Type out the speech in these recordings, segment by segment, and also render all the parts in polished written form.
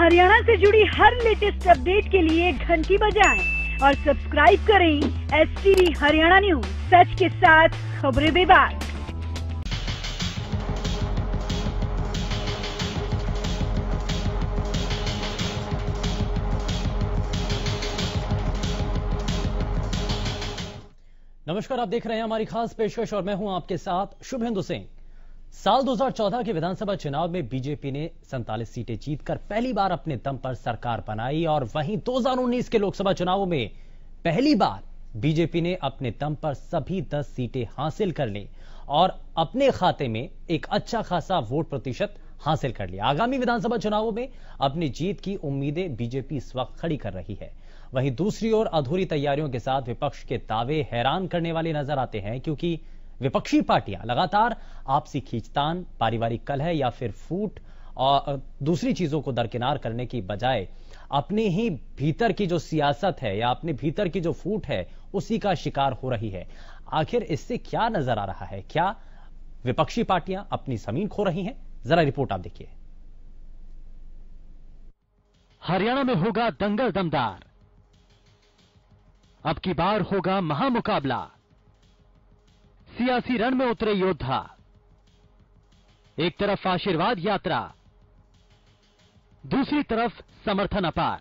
हरियाणा से जुड़ी हर latest update के लिए घंटी बजाएं और सब्सक्राइब करें STV हरियाणा न्यूज, सच के साथ खबरें बेबाक। नमस्कार, आप देख रहे हैं हमारी खास पेशकश और मैं हूं आपके साथ शुभेंदु सिंह। साल 2014 के विधानसभा चुनाव में बीजेपी ने 47 सीटें जीतकर पहली बार अपने दम पर सरकार बनाई और वहीं 2019 के लोकसभा चुनावों में पहली बार बीजेपी ने अपने दम पर सभी 10 सीटें हासिल कर ली और अपने खाते में एक अच्छा खासा वोट प्रतिशत हासिल कर लिया। आगामी विधानसभा चुनावों में अपनी जीत की उम्मीदें बीजेपी इस वक्त खड़ी कर रही है। वहीं दूसरी ओर अधूरी तैयारियों के साथ विपक्ष के दावे हैरान करने वाले नजर आते हैं, क्योंकि विपक्षी पार्टियां लगातार आपसी खींचतान, पारिवारिक कलह या फिर फूट और दूसरी चीजों को दरकिनार करने की बजाय अपने ही भीतर की जो सियासत है या अपने भीतर की जो फूट है उसी का शिकार हो रही है। आखिर इससे क्या नजर आ रहा है? क्या विपक्षी पार्टियां अपनी जमीन खो रही हैं? जरा रिपोर्ट आप देखिए। हरियाणा में होगा दंगल दमदार, अब की बार होगा महामुकाबला। सियासी रण में उतरे योद्धा, एक तरफ आशीर्वाद यात्रा, दूसरी तरफ समर्थन अपार।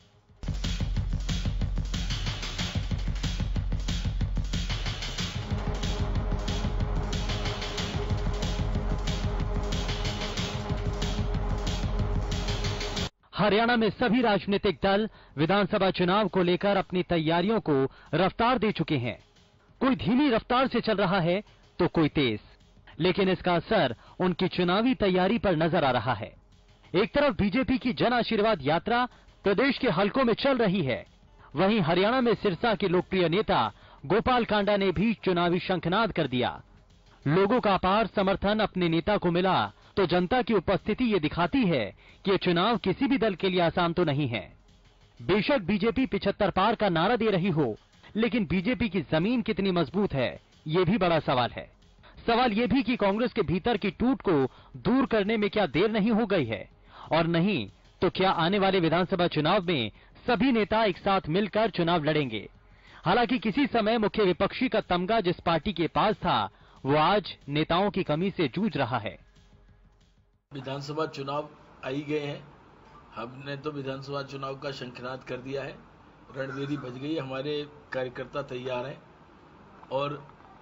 हरियाणा में सभी राजनीतिक दल विधानसभा चुनाव को लेकर अपनी तैयारियों को रफ्तार दे चुके हैं। कोई धीमी रफ्तार से चल रहा है तो कोई तेज, लेकिन इसका असर उनकी चुनावी तैयारी पर नजर आ रहा है। एक तरफ बीजेपी की जन आशीर्वाद यात्रा प्रदेश के हलकों में चल रही है, वहीं हरियाणा में सिरसा के लोकप्रिय नेता गोपाल कांडा ने भी चुनावी शंखनाद कर दिया। लोगों का अपार समर्थन अपने नेता को मिला तो जनता की उपस्थिति ये दिखाती है कि ये चुनाव किसी भी दल के लिए आसान तो नहीं है। बेशक बीजेपी 75 पार का नारा दे रही हो, लेकिन बीजेपी की जमीन कितनी मजबूत है, ये भी बड़ा सवाल है। सवाल ये भी कि कांग्रेस के भीतर की टूट को दूर करने में क्या देर नहीं हो गई है, और नहीं तो क्या आने वाले विधानसभा चुनाव में सभी नेता एक साथ मिलकर चुनाव लड़ेंगे। हालांकि किसी समय मुख्य विपक्षी का तमगा जिस पार्टी के पास था, वो आज नेताओं की कमी से जूझ रहा है। विधानसभा चुनाव आ ही गए हैं, हमने तो विधानसभा चुनाव का शंखनाद कर दिया है, रणभेरी बज गई, हमारे कार्यकर्ता तैयार हैं। और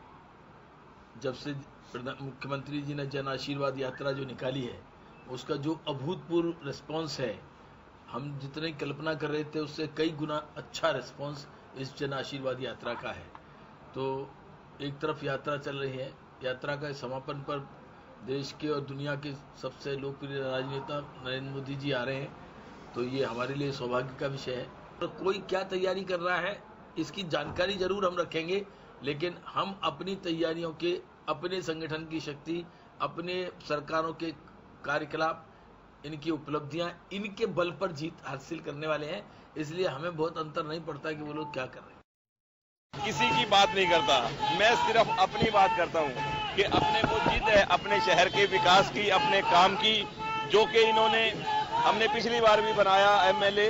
जब से मुख्यमंत्री जी ने जन आशीर्वाद यात्रा जो निकाली है, उसका जो अभूतपूर्व रिस्पांस है, हम जितनी कल्पना कर रहे थे उससे कई गुना अच्छा रिस्पांस इस जन आशीर्वाद यात्रा का है। तो एक तरफ यात्रा चल रही है, यात्रा का समापन पर देश के और दुनिया के सबसे लोकप्रिय राजनेता नरेंद्र मोदी जी आ रहे हैं, तो ये हमारे लिए सौभाग्य का विषय है। तो कोई क्या तैयारी कर रहा है इसकी जानकारी जरूर हम रखेंगे, लेकिन हम अपनी तैयारियों के, अपने संगठन की शक्ति, अपने सरकारों के कार्यकलाप, इनकी उपलब्धियां, इनके बल पर जीत हासिल करने वाले हैं। इसलिए हमें बहुत अंतर नहीं पड़ता कि वो लोग क्या कर रहे हैं। किसी की बात नहीं करता, मैं सिर्फ अपनी बात करता हूं कि अपने को जीत है अपने शहर के विकास की, अपने काम की, जो कि इन्होंने, हमने पिछली बार भी बनाया MLA,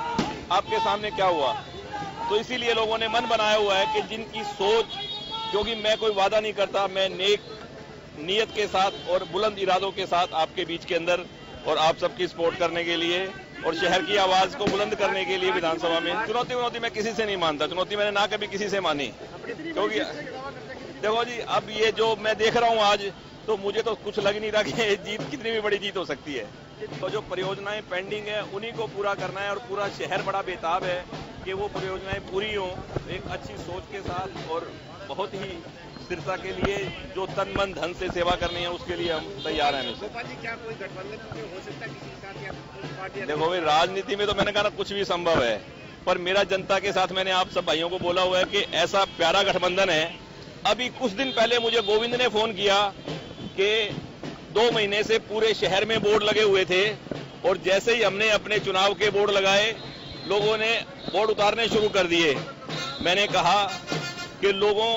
आपके सामने क्या हुआ। तो इसीलिए लोगों ने मन बनाया हुआ है कि जिनकी सोच, क्योंकि मैं कोई वादा नहीं करता, मैं नेक नीयत के साथ और बुलंद इरादों के साथ आपके बीच के अंदर और आप सबकी सपोर्ट करने के लिए और शहर की आवाज को बुलंद करने के लिए विधानसभा में चुनौती मैं किसी से नहीं मानता। चुनौती मैंने ना कभी किसी से मानी, क्योंकि देखो जी, अब ये जो मैं देख रहा हूं आज, तो मुझे तो कुछ लग नहीं रहा कि जीत कितनी भी बड़ी जीत हो सकती है। तो जो परियोजनाएं पेंडिंग है उन्हीं को पूरा करना है, और पूरा शहर बड़ा बेताब है कि वो परियोजनाएं पूरी हों एक अच्छी सोच के साथ, और बहुत ही सिरसा के लिए जो तन मन धन से सेवा करनी है उसके लिए हम तैयार हैं। क्या कोई गठबंधन हो सकता है किसी के साथ, या पार्टी? देखो भाई, राजनीति में तो मैंने कहा ना कुछ भी संभव है, पर मेरा जनता के साथ मैंने आप सब भाइयों को बोला हुआ है कि ऐसा प्यारा गठबंधन है। अभी कुछ दिन पहले मुझे गोविंद ने फोन किया कि 2 महीने से पूरे शहर में बोर्ड लगे हुए थे, और जैसे ही हमने अपने चुनाव के बोर्ड लगाए, लोगों ने बोर्ड उतारने शुरू कर दिए। मैंने कहा कि लोगों,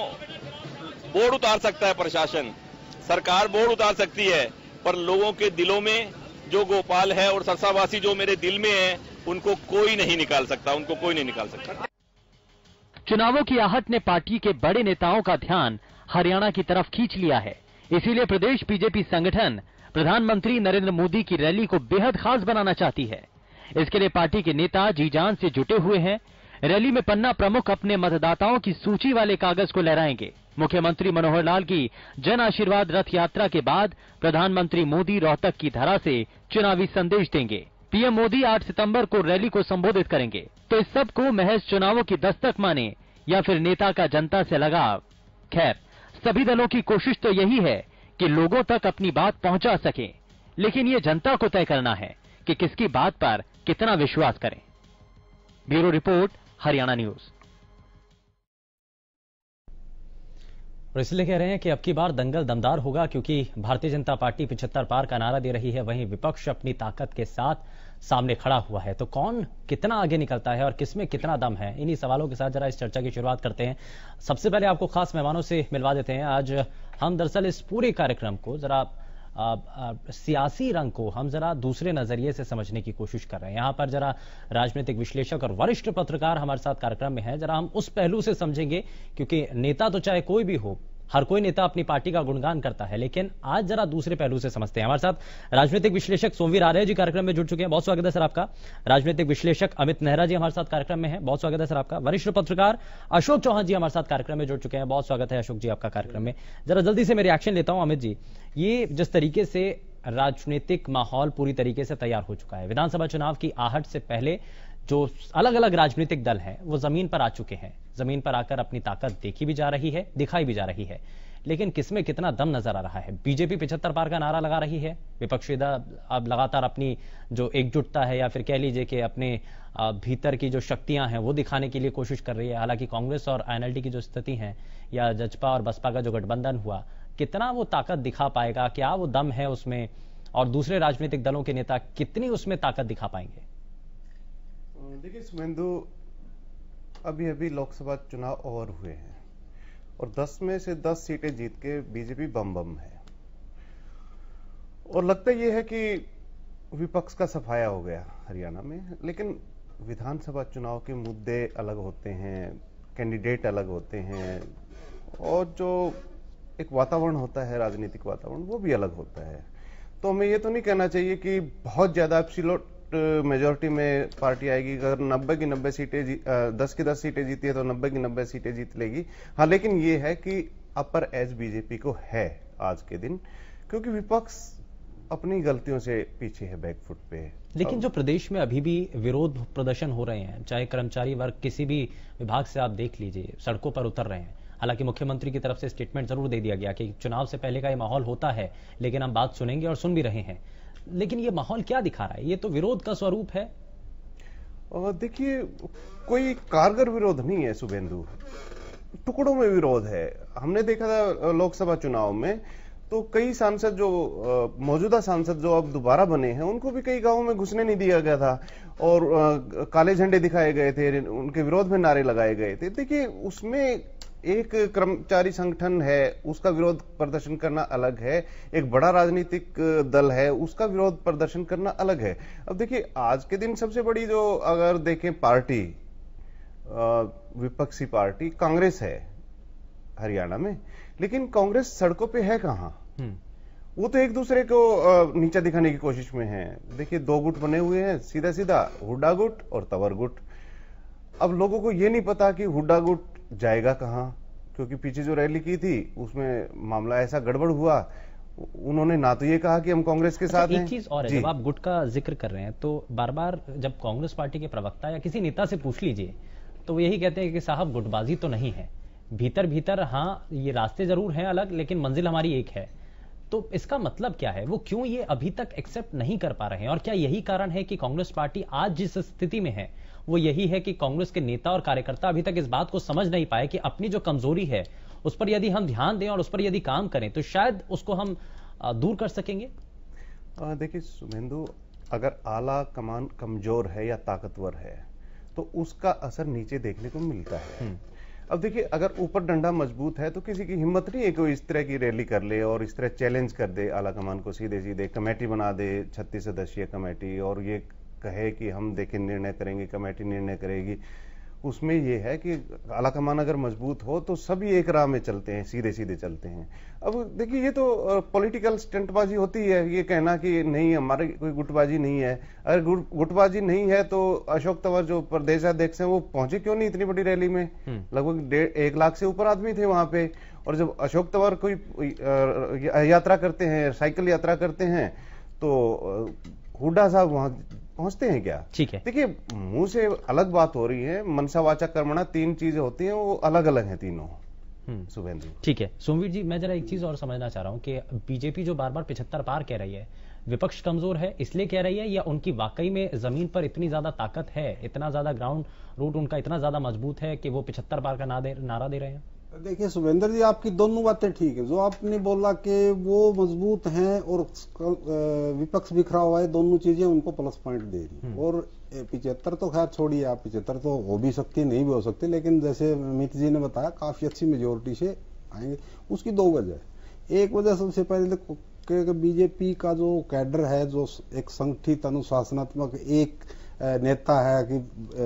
बोर्ड उतार सकता है प्रशासन, सरकार बोर्ड उतार सकती है, पर लोगों के दिलों में जो गोपाल है और सरसावासी जो मेरे दिल में है, उनको कोई नहीं निकाल सकता, उनको कोई नहीं निकाल सकता। चुनावों की आहट ने पार्टी के बड़े नेताओं का ध्यान हरियाणा की तरफ खींच लिया है। इसीलिए प्रदेश बीजेपी संगठन प्रधानमंत्री नरेंद्र मोदी की रैली को बेहद खास बनाना चाहती है। इसके लिए पार्टी के नेता जी जान से जुटे हुए हैं। रैली में पन्ना प्रमुख अपने मतदाताओं की सूची वाले कागज को लहराएंगे। मुख्यमंत्री मनोहर लाल की जन आशीर्वाद रथ यात्रा के बाद प्रधानमंत्री मोदी रोहतक की धरा से चुनावी संदेश देंगे। पीएम मोदी 8 सितंबर को रैली को संबोधित करेंगे। तो इस सब को महज चुनावों की दस्तक माने या फिर नेता का जनता से लगाव, खैर सभी दलों की कोशिश तो यही है कि लोगों तक अपनी बात पहुंचा सके, लेकिन ये जनता को तय करना है कि किसकी बात पर कितना विश्वास करें। Bureau report, Haryana news. और इसलिए कह रहे हैं कि अब की बार दंगल दमदार होगा, क्योंकि भारतीय जनता पार्टी 75 पार का नारा दे रही है, वहीं विपक्ष अपनी ताकत के साथ सामने खड़ा हुआ है। तो कौन कितना आगे निकलता है और किसमें कितना दम है, इन्हीं सवालों के साथ जरा इस चर्चा की शुरुआत करते हैं। सबसे पहले आपको खास मेहमानों से मिलवा देते हैं। आज हम दरअसल इस पूरे कार्यक्रम को जरा सियासी रंग को हम जरा दूसरे नजरिए से समझने की कोशिश कर रहे हैं। यहां पर जरा राजनीतिक विश्लेषक और वरिष्ठ पत्रकार हमारे साथ कार्यक्रम में हैं। जरा हम उस पहलू से समझेंगे, क्योंकि नेता तो चाहे कोई भी हो, हर कोई नेता अपनी पार्टी का गुणगान करता है, लेकिन आज जरा दूसरे पहलू से समझते हैं। हमारे साथ राजनीतिक विश्लेषक सोमवीर आर्य जी कार्यक्रम में जुड़ चुके हैं, बहुत स्वागत है सर आपका। राजनीतिक विश्लेषक अमित नेहरा जी हमारे साथ कार्यक्रम में हैं, बहुत स्वागत है सर आपका। वरिष्ठ पत्रकार अशोक चौहान जी हमारे साथ कार्यक्रम में जुड़ चुके हैं, बहुत स्वागत है अशोक जी आपका कार्यक्रम में। जरा जल्दी से मैं रिएक्शन लेता हूं अमित जी। ये जिस तरीके से राजनीतिक माहौल पूरी तरीके से तैयार हो चुका है, विधानसभा चुनाव की आहट से पहले जो अलग अलग राजनीतिक दल हैं वो जमीन पर आ चुके हैं, जमीन पर आकर अपनी ताकत देखी भी जा रही है, दिखाई भी जा रही है, लेकिन किसमें कितना दम नजर आ रहा है। बीजेपी 75 पार का नारा लगा रही है, विपक्षी दल अब लगातार अपनी जो एकजुटता है या फिर कह लीजिए कि अपने भीतर की जो शक्तियां हैं वो दिखाने के लिए कोशिश कर रही है। हालांकि कांग्रेस और आईएनएलडी की जो स्थिति है या जजपा और बसपा का जो गठबंधन हुआ, कितना वो ताकत दिखा पाएगा, क्या वो दम है उसमें, और दूसरे राजनीतिक दलों के नेता कितनी उसमें ताकत दिखा पाएंगे? देखिए सुमेंदु, अभी अभी लोकसभा चुनाव ओवर हुए हैं और 10 में से 10 सीटें जीत के बीजेपी बम बम है, और लगता यह है कि विपक्ष का सफाया हो गया हरियाणा में। लेकिन विधानसभा चुनाव के मुद्दे अलग होते हैं, कैंडिडेट अलग होते हैं, और जो एक वातावरण होता है राजनीतिक वातावरण, वो भी अलग होता है। तो हमें ये तो नहीं कहना चाहिए कि बहुत ज्यादा एब्सोल्यूट मेजोरिटी में पार्टी आएगी। अगर 90 की 90 सीटें 10 की 10 सीटें जीती है तो 90 की 90 सीटें जीत लेगी। हाँ, लेकिन ये है कि अपर एज बीजेपी को है आज के दिन, क्योंकि विपक्ष अपनी गलतियों से पीछे है, बैकफुट पे है। लेकिन जो प्रदेश में अभी भी विरोध प्रदर्शन हो रहे हैं, चाहे कर्मचारी वर्ग किसी भी विभाग से आप देख लीजिए, सड़कों पर उतर रहे हैं। हालांकि मुख्यमंत्री की तरफ से स्टेटमेंट जरूर दे दिया गया कि चुनाव से पहले का ये माहौल होता है, लेकिन हम बात सुनेंगे और सुन भी रहे हैं। लेकिन ये माहौल क्या दिखा रहा है? ये तो विरोध का स्वरूप है। देखिए, कोई कारगर विरोध नहीं है शुभेंदु, टुकड़ों में विरोध है। हमने देखा था लोकसभा चुनाव में, तो कई सांसद जो मौजूदा सांसद जो अब दोबारा बने हैं, उनको भी कई गांवों में घुसने नहीं दिया गया था, और काले झंडे दिखाए गए थे, उनके विरोध में नारे लगाए गए थे। देखिए, उसमें एक कर्मचारी संगठन है, उसका विरोध प्रदर्शन करना अलग है, एक बड़ा राजनीतिक दल है, उसका विरोध प्रदर्शन करना अलग है। अब देखिए, आज के दिन सबसे बड़ी जो अगर देखें पार्टी, विपक्षी पार्टी कांग्रेस है हरियाणा में, लेकिन कांग्रेस सड़कों पे है कहां? वो तो एक दूसरे को नीचा दिखाने की कोशिश में है। देखिए, 2 गुट बने हुए हैं, सीधा सीधा हुड्डा गुट और तंवर गुट। अब लोगों को ये नहीं पता कि हुड्डा गुट जाएगा कहां, क्योंकि पीछे जो रैली की थी उसमें मामला ऐसा गड़बड़ हुआ, उन्होंने ना तो ये कहा कि हम कांग्रेस के साथ हैं। एक चीज और है, जब आप गुट का जिक्र कर रहे हैं तो बार बार जब कांग्रेस पार्टी के प्रवक्ता या किसी नेता से पूछ लीजिए तो वो यही कहते हैं कि साहब गुटबाजी तो नहीं है, भीतर भीतर हाँ ये रास्ते जरूर हैं अलग, लेकिन मंजिल हमारी एक है। तो इसका मतलब क्या है? वो क्यों ये अभी तक एक्सेप्ट नहीं कर पा रहे हैं? और क्या यही कारण है कि कांग्रेस पार्टी आज जिस स्थिति में है वो यही है कि कांग्रेस के नेता और कार्यकर्ता अभी तक इस बात को समझ नहीं पाए कि अपनी जो कमजोरी है उस पर यदि हम ध्यान दें और उस पर यदि काम करें तो शायद उसको हम दूर कर सकेंगे? देखिए सुमेंदु, अगर आला कमान कमजोर है या ताकतवर है तो उसका असर नीचे देखने को मिलता है। अब देखिए, अगर ऊपर डंडा मजबूत है तो किसी की हिम्मत नहीं है कि वो इस तरह की रैली कर ले और इस तरह चैलेंज कर दे आला कमान को, सीधे सीधे कमेटी बना दे 36 सदस्यीय कमेटी और ये कहे कि हम देखें निर्णय करेंगे, कमेटी निर्णय करेगी। उसमें ये है कि आला कमान अगर मजबूत हो तो सभी एक राह में चलते हैं, सीधे सीधे चलते हैं। अब देखिए, ये तो पॉलिटिकल स्टंटबाजी होती है, ये कहना कि नहीं हमारे कोई गुटबाजी नहीं है। अगर गुटबाजी नहीं है तो अशोक तंवर जो प्रदेशाध्यक्ष हैं वो पहुंचे क्यों नहीं इतनी बड़ी रैली में? लगभग 1 लाख से ऊपर आदमी थे वहां पे। और जब अशोक तंवर कोई यात्रा करते हैं, साइकिल यात्रा करते हैं, तो हुड्डा साहब वहां पहुंचते हैं क्या? ठीक है, देखिए, मुंह से अलग बात हो रही है, मनसा वाचा कर्मणा 3 चीजें होती हैं, वो अलग अलग हैं तीनों। शुभेंदु, ठीक है। सोमवीर जी, मैं जरा एक चीज और समझना चाह रहा हूं कि बीजेपी जो बार बार 75 पार कह रही है, विपक्ष कमजोर है इसलिए कह रही है, या उनकी वाकई में जमीन पर इतनी ज्यादा ताकत है, इतना ज्यादा ग्राउंड रूट उनका इतना ज्यादा मजबूत है कि वो 75 पार का नारा दे रहे हैं? देखिए सुभेंद्र जी, आपकी दोनों बातें ठीक है। जो आपने बोला कि वो मजबूत हैं और विपक्ष बिखरा हुआ है, दोनों चीजें उनको प्लस पॉइंट दे रही। और 75 तो खैर छोड़िए आप, 75 तो हो भी सकती है, नहीं भी हो सकती, लेकिन जैसे अमित जी ने बताया काफी अच्छी मेजोरिटी से आएंगे। उसकी 2 वजह। एक वजह सबसे पहले तो बीजेपी का जो कैडर है, जो एक संगठित अनुशासनात्मक एक नेता है कि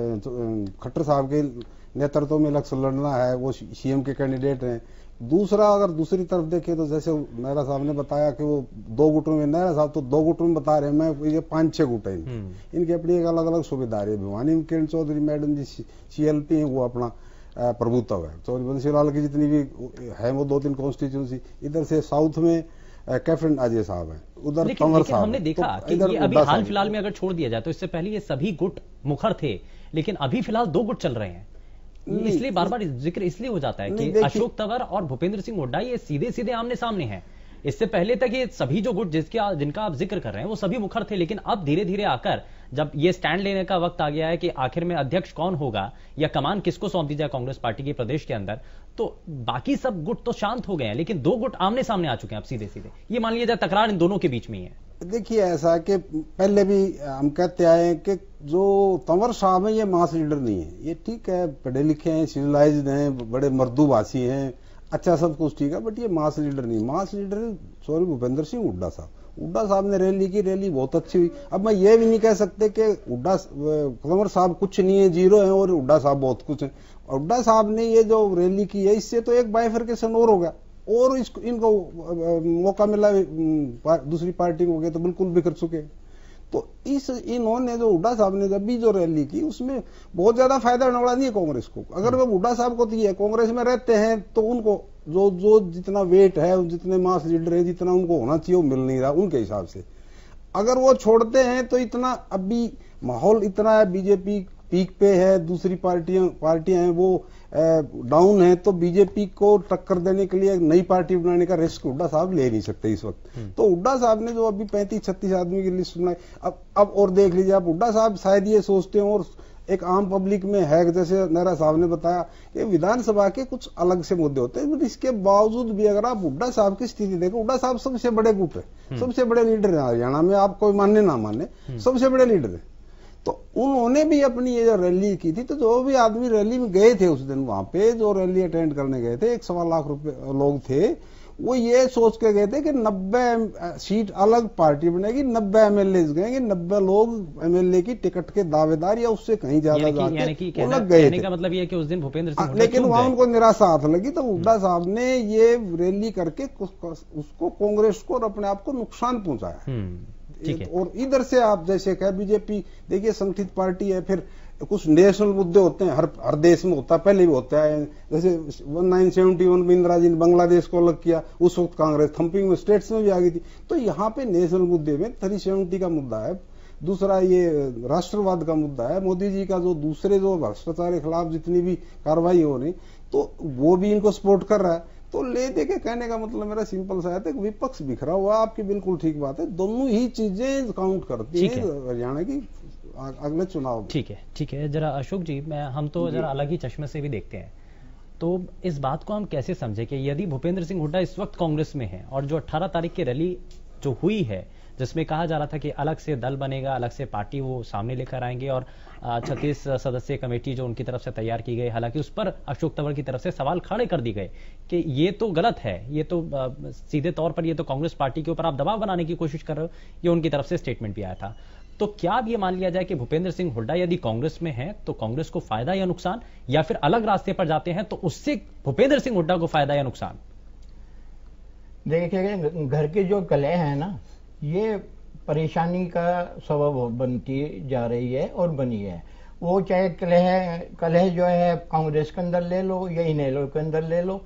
खट्टर साहब के नेतृत्व में इलेक्शन लड़ना है, वो सीएम के कैंडिडेट हैं। दूसरा, अगर दूसरी तरफ देखें तो जैसे नेहरा साहब ने बताया कि वो 2 गुटों में, नेहरा साहब तो 2 गुटों में बता रहे हैं, मैं ये 5-6 गुट है इनकी अपनी एक अलग अलग सुविधा रही है। भिवानी में किरण चौधरी मैडम जी CLP है, वो अपना प्रभुत्व है। चौधरी बंसीलाल की जितनी भी है वो 2-3 कॉन्स्टिट्यूंसी, इधर से साउथ में कैप्टन अजय साहब है, उधर तंवर साहब। हमने देखा कि ये अभी हाल फिलहाल में अगर छोड़ दिया जाए तो इससे पहले ये सभी गुट मुखर थे, लेकिन अभी फिलहाल 2 गुट चल रहे हैं। इसलिए बार बार जिक्र इसलिए हो जाता है कि अशोक तंवर और भूपेंद्र सिंह हुड्डा ये सीधे सीधे आमने सामने हैं। इससे पहले तक ये सभी जो गुट जिनका आप जिक्र कर रहे हैं वो सभी मुखर थे, लेकिन अब धीरे धीरे आकर जब ये स्टैंड लेने का वक्त आ गया है कि आखिर में अध्यक्ष कौन होगा या कमान किसको सौंप दी जाए कांग्रेस पार्टी के प्रदेश के अंदर, तो बाकी सब गुट तो शांत हो गए हैं, लेकिन 2 गुट आमने सामने आ चुके हैं अब सीधे सीधे। ये मान लिया जाए तकरार इन दोनों के बीच में ही है। देखिए, ऐसा कि पहले भी हम कहते आए कि जो तंवर साहब है ये मास लीडर नहीं है। ये ठीक है, पढ़े लिखे हैं, सिविलाइज्ड हैं, बड़े मर्दूभाषी हैं, अच्छा सब कुछ ठीक है, बट ये मास लीडर नहीं। Mass leader sorry Bhupendra Singh Hooda साहब। हुड्डा साहब ने रैली की, रैली बहुत अच्छी हुई। अब मैं ये भी नहीं कह सकते कि तंवर साहब कुछ नहीं है, 0 है, और हुड्डा साहब बहुत कुछ है। हुड्डा साहब ने ये जो रैली की है, इससे तो एक बाइफरकेशन और होगा, और इनको मौका मिला दूसरी पार्टी को, तो बिल्कुल बिखर चुके। तो इन्होंने जो हुड्डा साहब ने जब भी जो रैली की, उसमें बहुत ज्यादा फायदा होने वाला नहीं है कांग्रेस को। अगर वो हुड्डा साहब को दिए, कांग्रेस में रहते हैं, तो उनको जो जितना वेट है, जितने मास लीडर है, जितना उनको होना चाहिए वो मिल नहीं रहा उनके हिसाब से। अगर वो छोड़ते हैं तो इतना अभी माहौल इतना है, बीजेपी पीक पे है, दूसरी पार्टियां हैं वो डाउन है, तो बीजेपी को टक्कर देने के लिए नई पार्टी बनाने का रिस्क हुड्डा साहब ले नहीं सकते इस वक्त। तो हुड्डा साहब ने जो अभी 35-36 आदमी की लिस्ट बनाई, अब और देख लीजिए आप, हुड्डा साहब शायद ये सोचते हैं, और एक आम पब्लिक में है, जैसे नेहरा साहब ने बताया कि विधानसभा के कुछ अलग से मुद्दे होते हैं, बट इसके बावजूद भी अगर आप हुड्डा साहब की स्थिति देखें, हुड्डा साहब सबसे बड़े गुट है, सबसे बड़े लीडर है हरियाणा में, आप कोई मानने ना माने, सबसे बड़े लीडर है। तो उन्होंने भी अपनी ये जो रैली की थी, तो जो भी आदमी रैली में गए थे उस दिन, वहां पे जो रैली अटेंड करने गए थे, 1.25 लाख लोग थे, वो ये सोच के गए थे कि 90 सीट अलग पार्टी बनेगी, 90 एमएलए गएंगे, 90 लोग एमएलए की टिकट के दावेदार या उससे कहीं ज्यादा जाके लग गए थे। का मतलब ये कि उस दिन भूपेंद्र सिंह, लेकिन वहां उनको निराशा हाथ लगी, तो हुड्डा साहब ने ये रैली करके उसको कांग्रेस को और अपने आप को नुकसान पहुंचाया। और इधर से आप जैसे कह, बीजेपी देखिए संगठित पार्टी है, फिर कुछ नेशनल मुद्दे होते हैं, हर देश में होता है, पहले भी होता है। जैसे 1971 में इंदिरा जी ने बांग्लादेश को अलग किया, उस वक्त कांग्रेस थंपिंग में स्टेट्स में भी आ गई थी। तो यहाँ पे नेशनल मुद्दे में 370 का मुद्दा है, दूसरा ये राष्ट्रवाद का मुद्दा है, मोदी जी का जो दूसरे जो भ्रष्टाचार के खिलाफ जितनी भी कार्रवाई हो रही, तो वो भी इनको सपोर्ट कर रहा है। तो ले दे के कहने का मतलब मेरा सिंपल सा है, विपक्ष बिखरा हुआ, आपकी बिल्कुल ठीक बात है, दोनों ही चीजें काउंट करती है हरियाणा की अगले चुनाव। ठीक है। जरा अशोक जी, हम तो जरा अलग ही चश्मे से भी देखते हैं, तो इस बात को हम कैसे समझे कि यदि भूपेंद्र सिंह हुड्डा इस वक्त कांग्रेस में है और जो 18 तारीख की रैली जो हुई है, जिसमें कहा जा रहा था कि अलग से दल बनेगा, अलग से पार्टी वो सामने लेकर आएंगे और 36 सदस्यीय कमेटी जो उनकी तरफ से तैयार की गई, हालांकि उस पर अशोक तंवर की तरफ से सवाल खड़े कर दिए गए कि ये तो गलत है, ये तो सीधे तौर पर ये तो कांग्रेस पार्टी के ऊपर आप दबाव बनाने की कोशिश कर रहे हो, ये उनकी तरफ से स्टेटमेंट भी आया था। तो क्या अब ये मान लिया जाए कि भूपेंद्र सिंह हुड्डा यदि कांग्रेस में है तो कांग्रेस को फायदा या नुकसान, या फिर अलग रास्ते पर जाते हैं तो उससे भूपेंद्र सिंह हुड्डा को फायदा या नुकसान? देखिए, घर की जो कलह है ना, ये परेशानी का सबब बनती जा रही है और बनी है। वो चाहे कलह जो है कांग्रेस के अंदर ले लो या इनेलो के अंदर ले लो,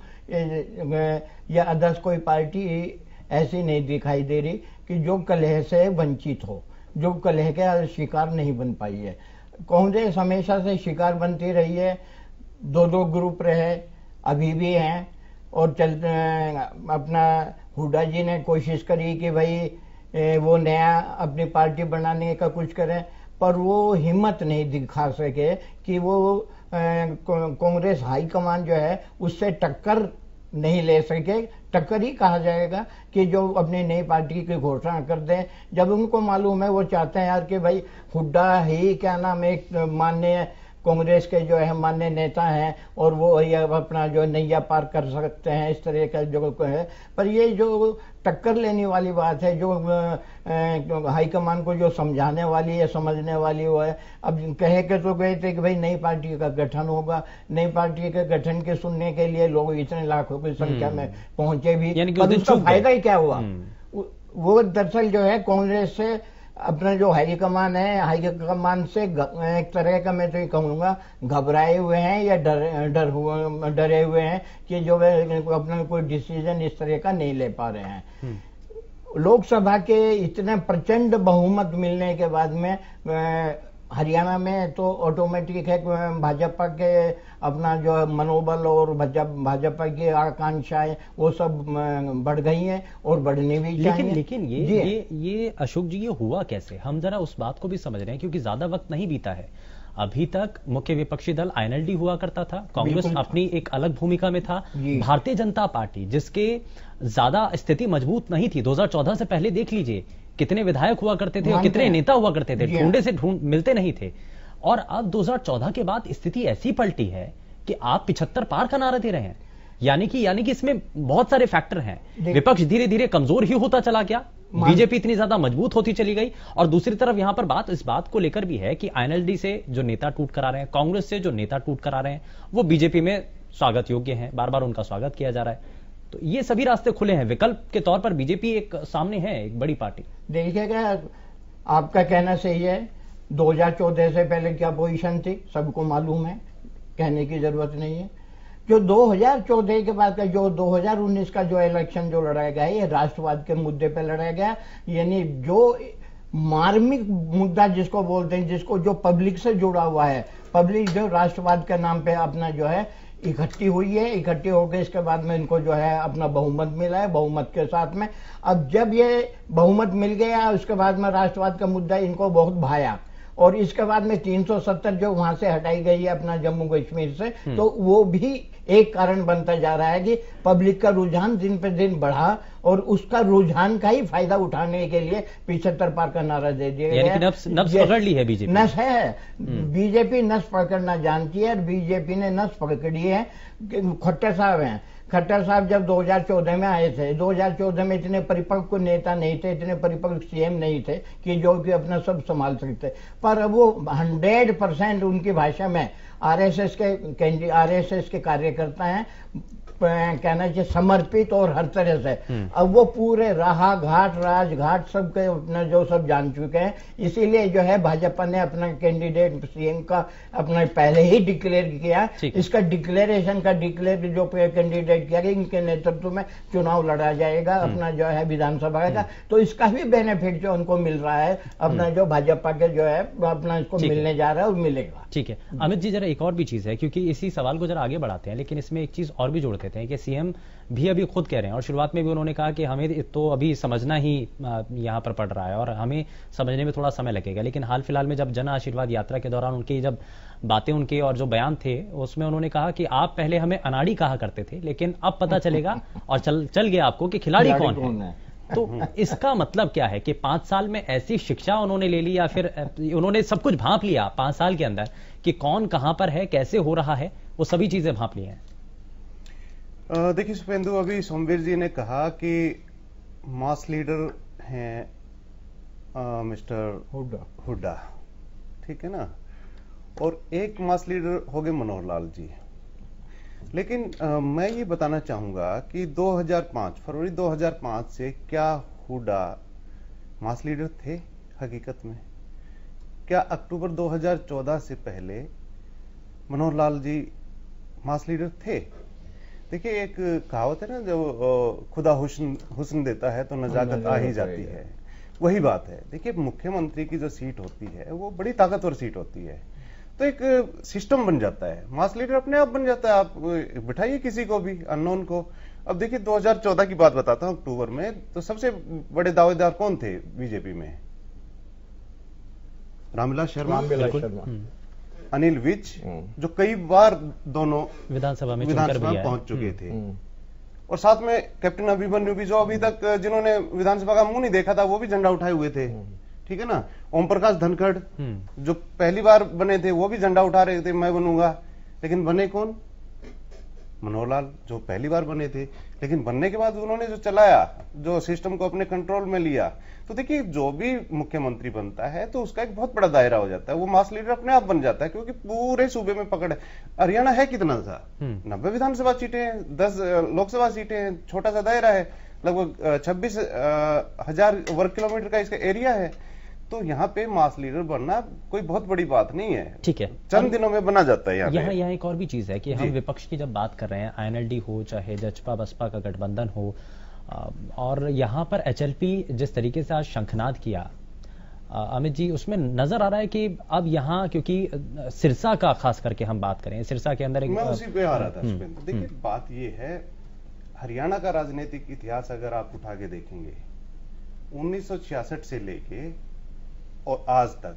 या अदर्स कोई पार्टी ऐसी नहीं दिखाई दे रही कि जो कलह से वंचित हो, जो कलह के शिकार नहीं बन पाई है। कांग्रेस हमेशा से शिकार बनती रही है, दो ग्रुप रहे, अभी भी हैं, और चलते अपना हुड्डा जी ने कोशिश करी कि भाई वो नया अपनी पार्टी बनाने का कुछ करें, पर वो हिम्मत नहीं दिखा सके कि वो कांग्रेस हाईकमान जो है उससे टक्कर नहीं ले सके। टक्कर ही कहा जाएगा कि जो अपनी नई पार्टी की घोषणा कर दें, जब उनको मालूम है, वो चाहते हैं यार कि भाई हुड्डा ही क्या नाम एक माननीय कांग्रेस के जो है मान्य नेता हैं और वो अपना जो नैया पार कर सकते हैं, इस तरह का जो है। पर ये जो टक्कर लेने वाली बात है, जो हाईकमान को जो समझाने वाली है, समझने वाली वो है। अब कहे के तो गए थे कि भाई नई पार्टी का गठन होगा, नई पार्टी के गठन के सुनने के लिए लोग इतने लाखों की संख्या में पहुंचे भी, पर उसका फायदा ही क्या हुआ? वो दरअसल जो है कांग्रेस से अपना जो हाईकमान है, हाईकमान से एक तरह का मैं तो ये कहूँगा घबराए हुए हैं या डरे हुए हैं कि जो अपना कोई डिसीजन इस तरह का नहीं ले पा रहे हैं। लोकसभा के इतने प्रचंड बहुमत मिलने के बाद में हरियाणा में तो ऑटोमेटिक है भाजपा के अपना जो मनोबल और भाजपा की आकांक्षाएं वो सब बढ़ गई हैं और बढ़ने भी चाहिए। लेकिन ये अशोक जी, ये हुआ कैसे? हम जरा उस बात को भी समझ रहे हैं, क्योंकि ज्यादा वक्त नहीं बीता है। अभी तक मुख्य विपक्षी दल आईएनएलडी हुआ करता था, कांग्रेस अपनी एक अलग भूमिका में था, भारतीय जनता पार्टी जिसके ज्यादा स्थिति मजबूत नहीं थी। 2014 से पहले देख लीजिए कितने विधायक हुआ करते थे और कितने नेता हुआ करते थे, ढूंढे से मिलते नहीं थे। और अब 2014 के बाद स्थिति ऐसी पलटी है कि आप 75 पार का नारा दे रहे हैं। यानी कि इसमें बहुत सारे फैक्टर हैं। विपक्ष धीरे धीरे कमजोर ही होता चला गया, बीजेपी इतनी ज्यादा मजबूत होती चली गई, और दूसरी तरफ यहां पर बात इस बात को लेकर भी है कि आईएनएलडी से जो नेता टूट कर आ रहे हैं, कांग्रेस से जो नेता टूट कर आ रहे हैं, वो बीजेपी में स्वागत योग्य हैं, बार बार उनका स्वागत किया जा रहा है। तो ये सभी रास्ते खुले हैं, विकल्प के तौर पर बीजेपी एक सामने है, एक बड़ी पार्टी। देखिएगा, आपका कहना सही है। 2014 से पहले क्या पोजीशन थी सबको मालूम है, कहने की जरूरत नहीं है। जो 2014 के बाद का जो 2019 का जो इलेक्शन जो लड़ाया गया है, ये राष्ट्रवाद के मुद्दे पे लड़ाया गया। यानी जो मार्मिक मुद्दा जिसको बोलते हैं, जिसको जो पब्लिक से जुड़ा हुआ है, पब्लिक जो राष्ट्रवाद के नाम पे अपना जो है इकट्ठी हुई है, इकट्ठी होकर इसके बाद में इनको जो है अपना बहुमत मिला है। बहुमत के साथ में अब जब ये बहुमत मिल गया, उसके बाद में राष्ट्रवाद का मुद्दा इनको बहुत भाया, और इसके बाद में 370 जो वहां से हटाई गई है अपना जम्मू कश्मीर से, तो वो भी एक कारण बनता जा रहा है कि पब्लिक का रुझान दिन पे दिन बढ़ा, और उसका रुझान का ही फायदा उठाने के लिए 75 पार का नारा दे दिया गया। नस पकड़ ली है बीजेपी, नस है, बीजेपी नस पकड़ना जानती है, और बीजेपी ने नस पकड़ी है। खट्टर साहब हैं, खट्टर साहब जब 2014 में आए थे, 2014 में इतने परिपक्व नेता नहीं थे, इतने परिपक्व सीएम नहीं थे कि जो कि अपना सब संभाल सकते, पर अब वो 100% उनकी भाषा में आरएसएस के कार्यकर्ता हैं, कहना चाहिए समर्पित और हर तरह से। अब वो पूरे राह घाट राजघाट सब के अपना जो सब जान चुके हैं, इसीलिए जो है भाजपा ने अपना कैंडिडेट सीएम का अपना पहले ही डिक्लेयर किया। इसका डिक्लेरेशन का जो कैंडिडेट किया गया, इनके नेतृत्व में चुनाव लड़ा जाएगा अपना जो है विधानसभा का, तो इसका भी बेनिफिट जो उनको मिल रहा है अपना जो भाजपा के जो है अपना इसको मिलने जा रहा है और मिलेगा। ठीक है अमित जी, जरा एक और भी चीज है, क्योंकि इसी सवाल को जरा आगे बढ़ाते हैं, लेकिन इसमें एक चीज और भी जोड़ते हैं कि सीएम भी अभी खुद कह रहे हैं, और शुरुआत में भी उन्होंने कहा कि हमें तो अभी समझना ही यहां पर पड़ रहा है और हमें समझने में थोड़ा समय लगेगा। लेकिन हाल फिलहाल में जब जन आशीर्वाद यात्रा के दौरान उनकी जब बातें उनके और जो बयान थे, उसमें उन्होंने कहा कि आप पहले हमें अनाड़ी कहा करते थे, लेकिन अब पता चलेगा और चल गया आपको कि खिलाड़ी कौन है। तो इसका मतलब क्या है कि 5 साल में ऐसी शिक्षा उन्होंने ले ली या फिर उन्होंने सब कुछ भांप लिया 5 साल के अंदर कि कौन कहां पर है, कैसे हो रहा है, वो सभी चीजें भांप ली हैं? देखिए शुभेंदु, अभी सोमवीर जी ने कहा कि मास लीडर हैं मिस्टर हुड्डा, ठीक है ना, और एक मास लीडर हो गए मनोहर लाल जी। लेकिन मैं ये बताना चाहूंगा कि 2005 फरवरी 2005 से क्या हुड्डा मास लीडर थे हकीकत में? क्या अक्टूबर 2014 से पहले मनोहर लाल जी मास लीडर थे? देखिए, एक कहावत है ना, जब खुदा हुस्न देता है तो नजाकत आ ही जाती है, वही बात है। देखिए, मुख्यमंत्री की जो सीट होती है वो बड़ी ताकतवर सीट होती है, तो एक सिस्टम बन जाता है, मास लीडर अपने आप बन जाता है। आप बिठाइए किसी को भी अननोन को। अब देखिए 2014 की बात बताता हूं, अक्टूबर में तो सबसे बड़े दावेदार कौन थे बीजेपी में? रामविलास शर्मा, अनिल विज, जो कई बार दोनों विधानसभा में पहुंच चुके थे, और साथ में कैप्टन अभिमन्यु भी, जो अभी तक जिन्होंने विधानसभा का मुंह नहीं देखा था, वो भी झंडा उठाए हुए थे, ठीक है ना। ओम प्रकाश धनखड़ जो पहली बार बने थे, वो भी झंडा उठा रहे थे, मैं बनूंगा। लेकिन बने कौन? मनोहर लाल, जो पहली बार बने थे। लेकिन बनने के बाद उन्होंने जो चलाया, जो सिस्टम को अपने कंट्रोल में लिया, तो देखिए जो भी मुख्यमंत्री बनता है तो उसका एक बहुत बड़ा दायरा हो जाता है, वो मास लीडर अपने आप बन जाता है, क्योंकि पूरे सूबे में पकड़ है। हरियाणा है कितना सा? 90 विधानसभा सीटें हैं, 10 लोकसभा सीटें हैं, छोटा सा दायरा है, लगभग 26,000 वर्ग किलोमीटर का इसका एरिया है। तो यहाँ पे मास लीडर बनना कोई बहुत बड़ी बात नहीं है, ठीक है, चंद दिनों में बना जाता है। यहाँ एक और भी चीज है कि हम विपक्ष की जब बात कर रहे हैं, आईएनएलडी हो चाहे जचपा बसपा का गठबंधन हो, और यहाँ पर एचएलपी जिस तरीके से आज शंखनाद किया अमित जी, उसमें नजर आ रहा है कि अब यहाँ, क्योंकि सिरसा का खास करके हम बात करें, सिरसा के अंदर मैं उसी पे आ रहा था। देखिए बात ये है, हरियाणा का राजनीतिक इतिहास अगर आप उठा के देखेंगे 1966 से लेके और आज तक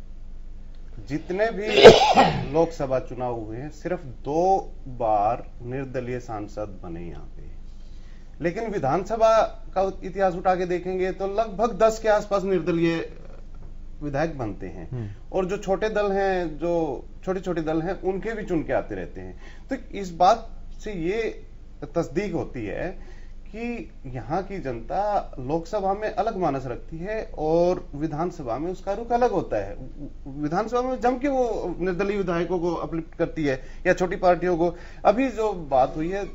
जितने भी लोकसभा चुनाव हुए हैं, सिर्फ 2 बार निर्दलीय सांसद बने यहाँ पे। लेकिन विधानसभा का इतिहास उठा के देखेंगे तो लगभग 10 के आसपास निर्दलीय विधायक बनते हैं, और जो छोटे दल हैं, जो छोटे छोटे दल हैं, उनके भी चुन के आते रहते हैं। तो इस बात से ये तस्दीक होती है कि यहाँ की जनता लोकसभा में अलग मानस रखती है और विधानसभा में उसका रुख अलग होता है। विधानसभा में जम के वो निर्दलीय विधायकों को अपलिफ्ट करती है या छोटी पार्टियों को। अभी जो बात हुई है,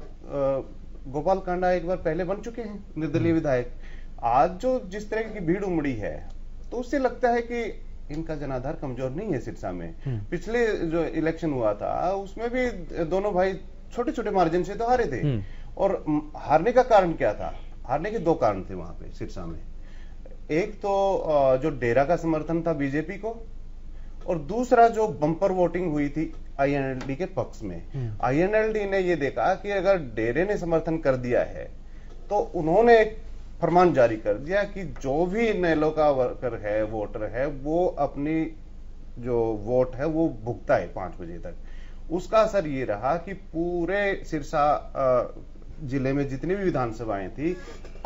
गोपाल कांडा एक बार पहले बन चुके हैं निर्दलीय विधायक। आज जो जिस तरह की भीड़ उमड़ी है, तो उससे लगता है कि इनका जनाधार कमजोर नहीं है सिरसा में। पिछले जो इलेक्शन हुआ था उसमें भी दोनों भाई छोटे छोटे मार्जिन से तो हारे थे, और हारने का कारण क्या था? हारने के 2 कारण थे वहां पे सिरसा में। एक तो जो डेरा का समर्थन था बीजेपी को, और दूसरा जो बम्पर वोटिंग हुई थी आईएनएलडी के पक्ष में। आईएनएलडी ने ये देखा कि अगर डेरे ने समर्थन कर दिया है तो उन्होंने एक फरमान जारी कर दिया कि जो भी नेलो का वर्कर है, वोटर है, वो अपनी जो वोट है वो भुगता है 5 बजे तक। उसका असर ये रहा कि पूरे सिरसा जिले में जितनी भी विधानसभाएं थी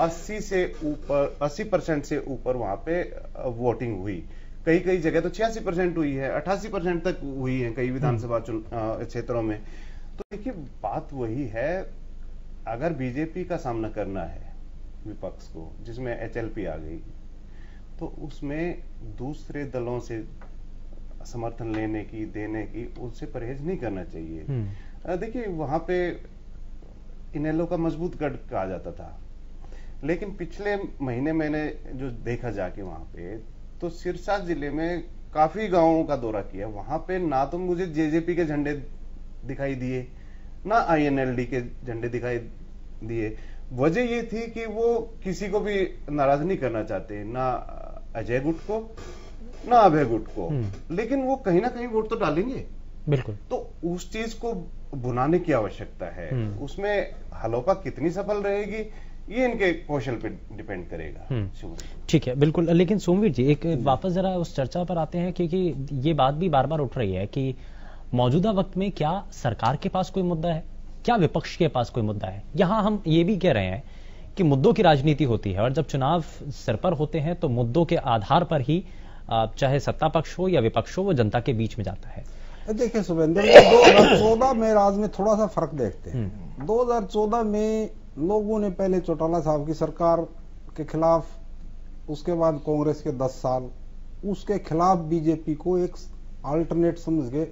80% से ऊपर वहां पे वोटिंग हुई। कई कई जगह तो 86% हुई है, 88% तक हुई है कई विधानसभा क्षेत्रों में। तो देखिए बात वही है, अगर बीजेपी का सामना करना है विपक्ष को, जिसमें एचएलपी आ गई, तो उसमें दूसरे दलों से समर्थन लेने की, देने की, उससे परहेज नहीं करना चाहिए। देखिए वहां पे इनेलो का मजबूत गढ़ कहा जाता था, लेकिन पिछले महीने मैंने जो देखा जाके वहां पे, तो सिरसा जिले में काफी गांवों का दौरा किया। वहां पे ना तो मुझे जेजेपी के झंडे दिखाई दिए, ना आईएनएलडी के झंडे दिखाई दिए। वजह ये थी कि वो किसी को भी नाराज नहीं करना चाहते, ना अजय गुट को, ना अभय गुट को, लेकिन वो कहीं ना कहीं वोट तो डालेंगे। बिल्कुल। तो उस चीज को भुनाने की आवश्यकता है। उसमें हलोपा कितनी सफल रहेगी ये इनके कौशल पे डिपेंड करेगा। ठीक है, बिल्कुल। लेकिन सोमवीर जी, एक वापस जरा उस चर्चा पर आते हैं, क्योंकि ये बात भी बार बार उठ रही है कि मौजूदा वक्त में क्या सरकार के पास कोई मुद्दा है, क्या विपक्ष के पास कोई मुद्दा है। यहां हम ये भी कह रहे हैं कि मुद्दों की राजनीति होती है और जब चुनाव सिर पर होते हैं तो मुद्दों के आधार पर ही चाहे सत्ता पक्ष हो या विपक्ष हो वो जनता के बीच में जाता है। देखिए शुभेंद्र, 2014 में आज में थोड़ा सा फर्क देखते हैं। 2014 में लोगों ने पहले चौटाला साहब की सरकार के खिलाफ, उसके बाद कांग्रेस के 10 साल, उसके खिलाफ बीजेपी को एक अल्टरनेट समझ के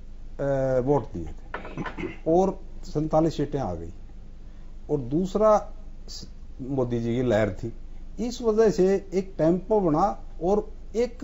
वोट दिए थे और 47 सीटें आ गई। और दूसरा मोदी जी की लहर थी, इस वजह से एक टेम्पो बना और एक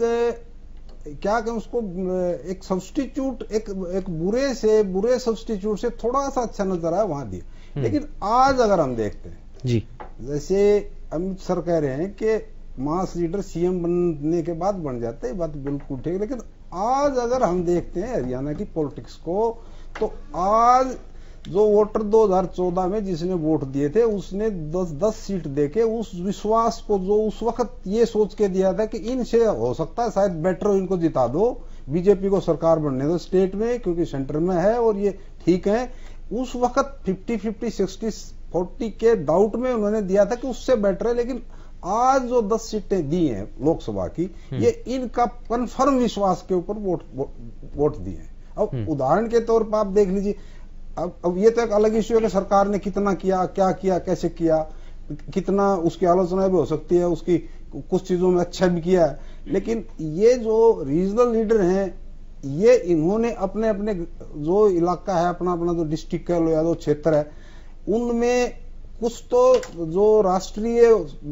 क्या कहें उसको, एक सब्स्टिट्यूट, एक बुरे सब्स्टिट्यूट से थोड़ा सा अच्छा नजर आया वहां दिया। लेकिन आज अगर हम देखते हैं जी, जैसे अमित सर कह रहे हैं कि मास लीडर सीएम बनने के बाद बन जाते हैं, बात बिल्कुल ठीक। लेकिन आज अगर हम देखते हैं हरियाणा की पॉलिटिक्स को, तो आज जो वोटर 2014 में जिसने वोट दिए थे उसने 10 सीट देके उस विश्वास को जो उस वक्त ये सोच के दिया था कि इनसे हो सकता है शायद बेटर हो, इनको जिता दो, बीजेपी को सरकार बनने दो स्टेट में क्योंकि सेंटर में है और ये ठीक है। उस वक्त 50-50, 60-40 के डाउट में उन्होंने दिया था कि उससे बेटर है। लेकिन आज जो 10 सीटें दी हैं लोकसभा की, ये इनका कन्फर्म विश्वास के ऊपर वोट दिए हैं। अब उदाहरण के तौर पर आप देख लीजिए, अब ये तो एक अलग इश्यू है कि सरकार ने कितना किया, क्या किया, कैसे किया, कितना उसकी आलोचना भी हो सकती है, उसकी कुछ चीजों में अच्छा भी किया है। लेकिन ये जो रीजनल लीडर हैं, ये इन्होंने अपने अपने जो इलाका है, अपना अपना जो डिस्ट्रिक्ट कह लो या जो क्षेत्र है, उनमें कुछ तो जो राष्ट्रीय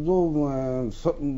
जो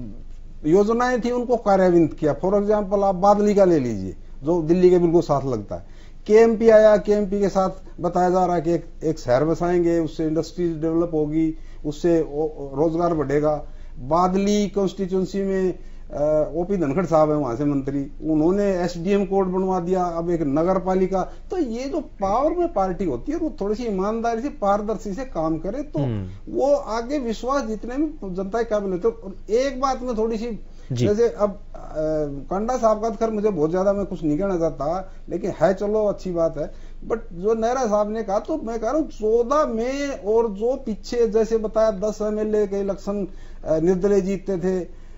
योजनाएं थी उनको कार्यान्वित किया। फॉर एग्जाम्पल आप बादली का ले लीजिए जो दिल्ली के बिल्कुल साथ लगता है। केएमपी आया, केएमपी के साथ बताया जा रहा है कि एक शहर बसाएंगे, उससे इंडस्ट्रीज डेवलप होगी, उससे रोजगार बढ़ेगा। बादली कॉन्स्टिट्यूंसी में ओपी धनखड़ साहब है वहां से मंत्री, उन्होंने एसडीएम कोड बनवा दिया, अब एक नगर पालिका। तो ये जो पावर में पार्टी होती है वो थोड़ी सी ईमानदारी से, पारदर्शी से काम करे तो वो आगे विश्वास जीतने में जनता के काबिल होते। और एक बात में थोड़ी सी, जैसे अब कंडा साहब का खैर मुझे बहुत ज्यादा मैं कुछ नहीं कहना चाहता, लेकिन है चलो अच्छी बात है। बट जो नेहरा साहब ने कहा, तो मैं कह रहा हूँ 14 में और जो पीछे जैसे बताया 10 एमएलए के इलेक्शन निर्दलीय जीतते थे,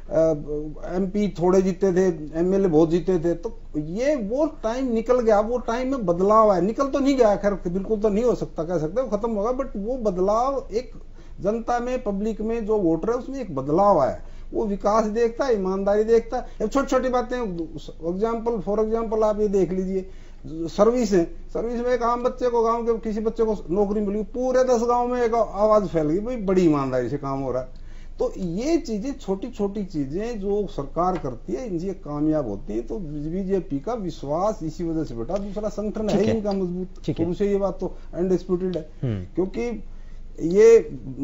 एमपी थोड़े जीते थे, एमएलए बहुत जीते थे, तो ये वो टाइम निकल गया। वो टाइम में बदलाव है, निकल तो नहीं गया, खैर बिल्कुल तो नहीं हो सकता, कह सकते वो खत्म होगा, बट वो बदलाव एक जनता में, पब्लिक में जो वोटर है उसमें एक बदलाव आया। वो विकास देखता है, ईमानदारी देखता है। छोटी छोटी बातें, फॉर एग्जाम्पल आप ये देख लीजिए, सर्विस है, सर्विस में एक आम बच्चे को, गांव के किसी बच्चे को नौकरी मिली, पूरे 10 गांव में एक आवाज फैल गई, भाई बड़ी ईमानदारी से काम हो रहा है। तो ये चीजें, छोटी छोटी चीजें जो सरकार करती है, इनसे कामयाब होती है। तो बीजेपी का विश्वास इसी वजह से बेटा, दूसरा संगठन है इनका मजबूत, शुरू से ये बात तो अनडिस्प्यूटेड है। क्योंकि ये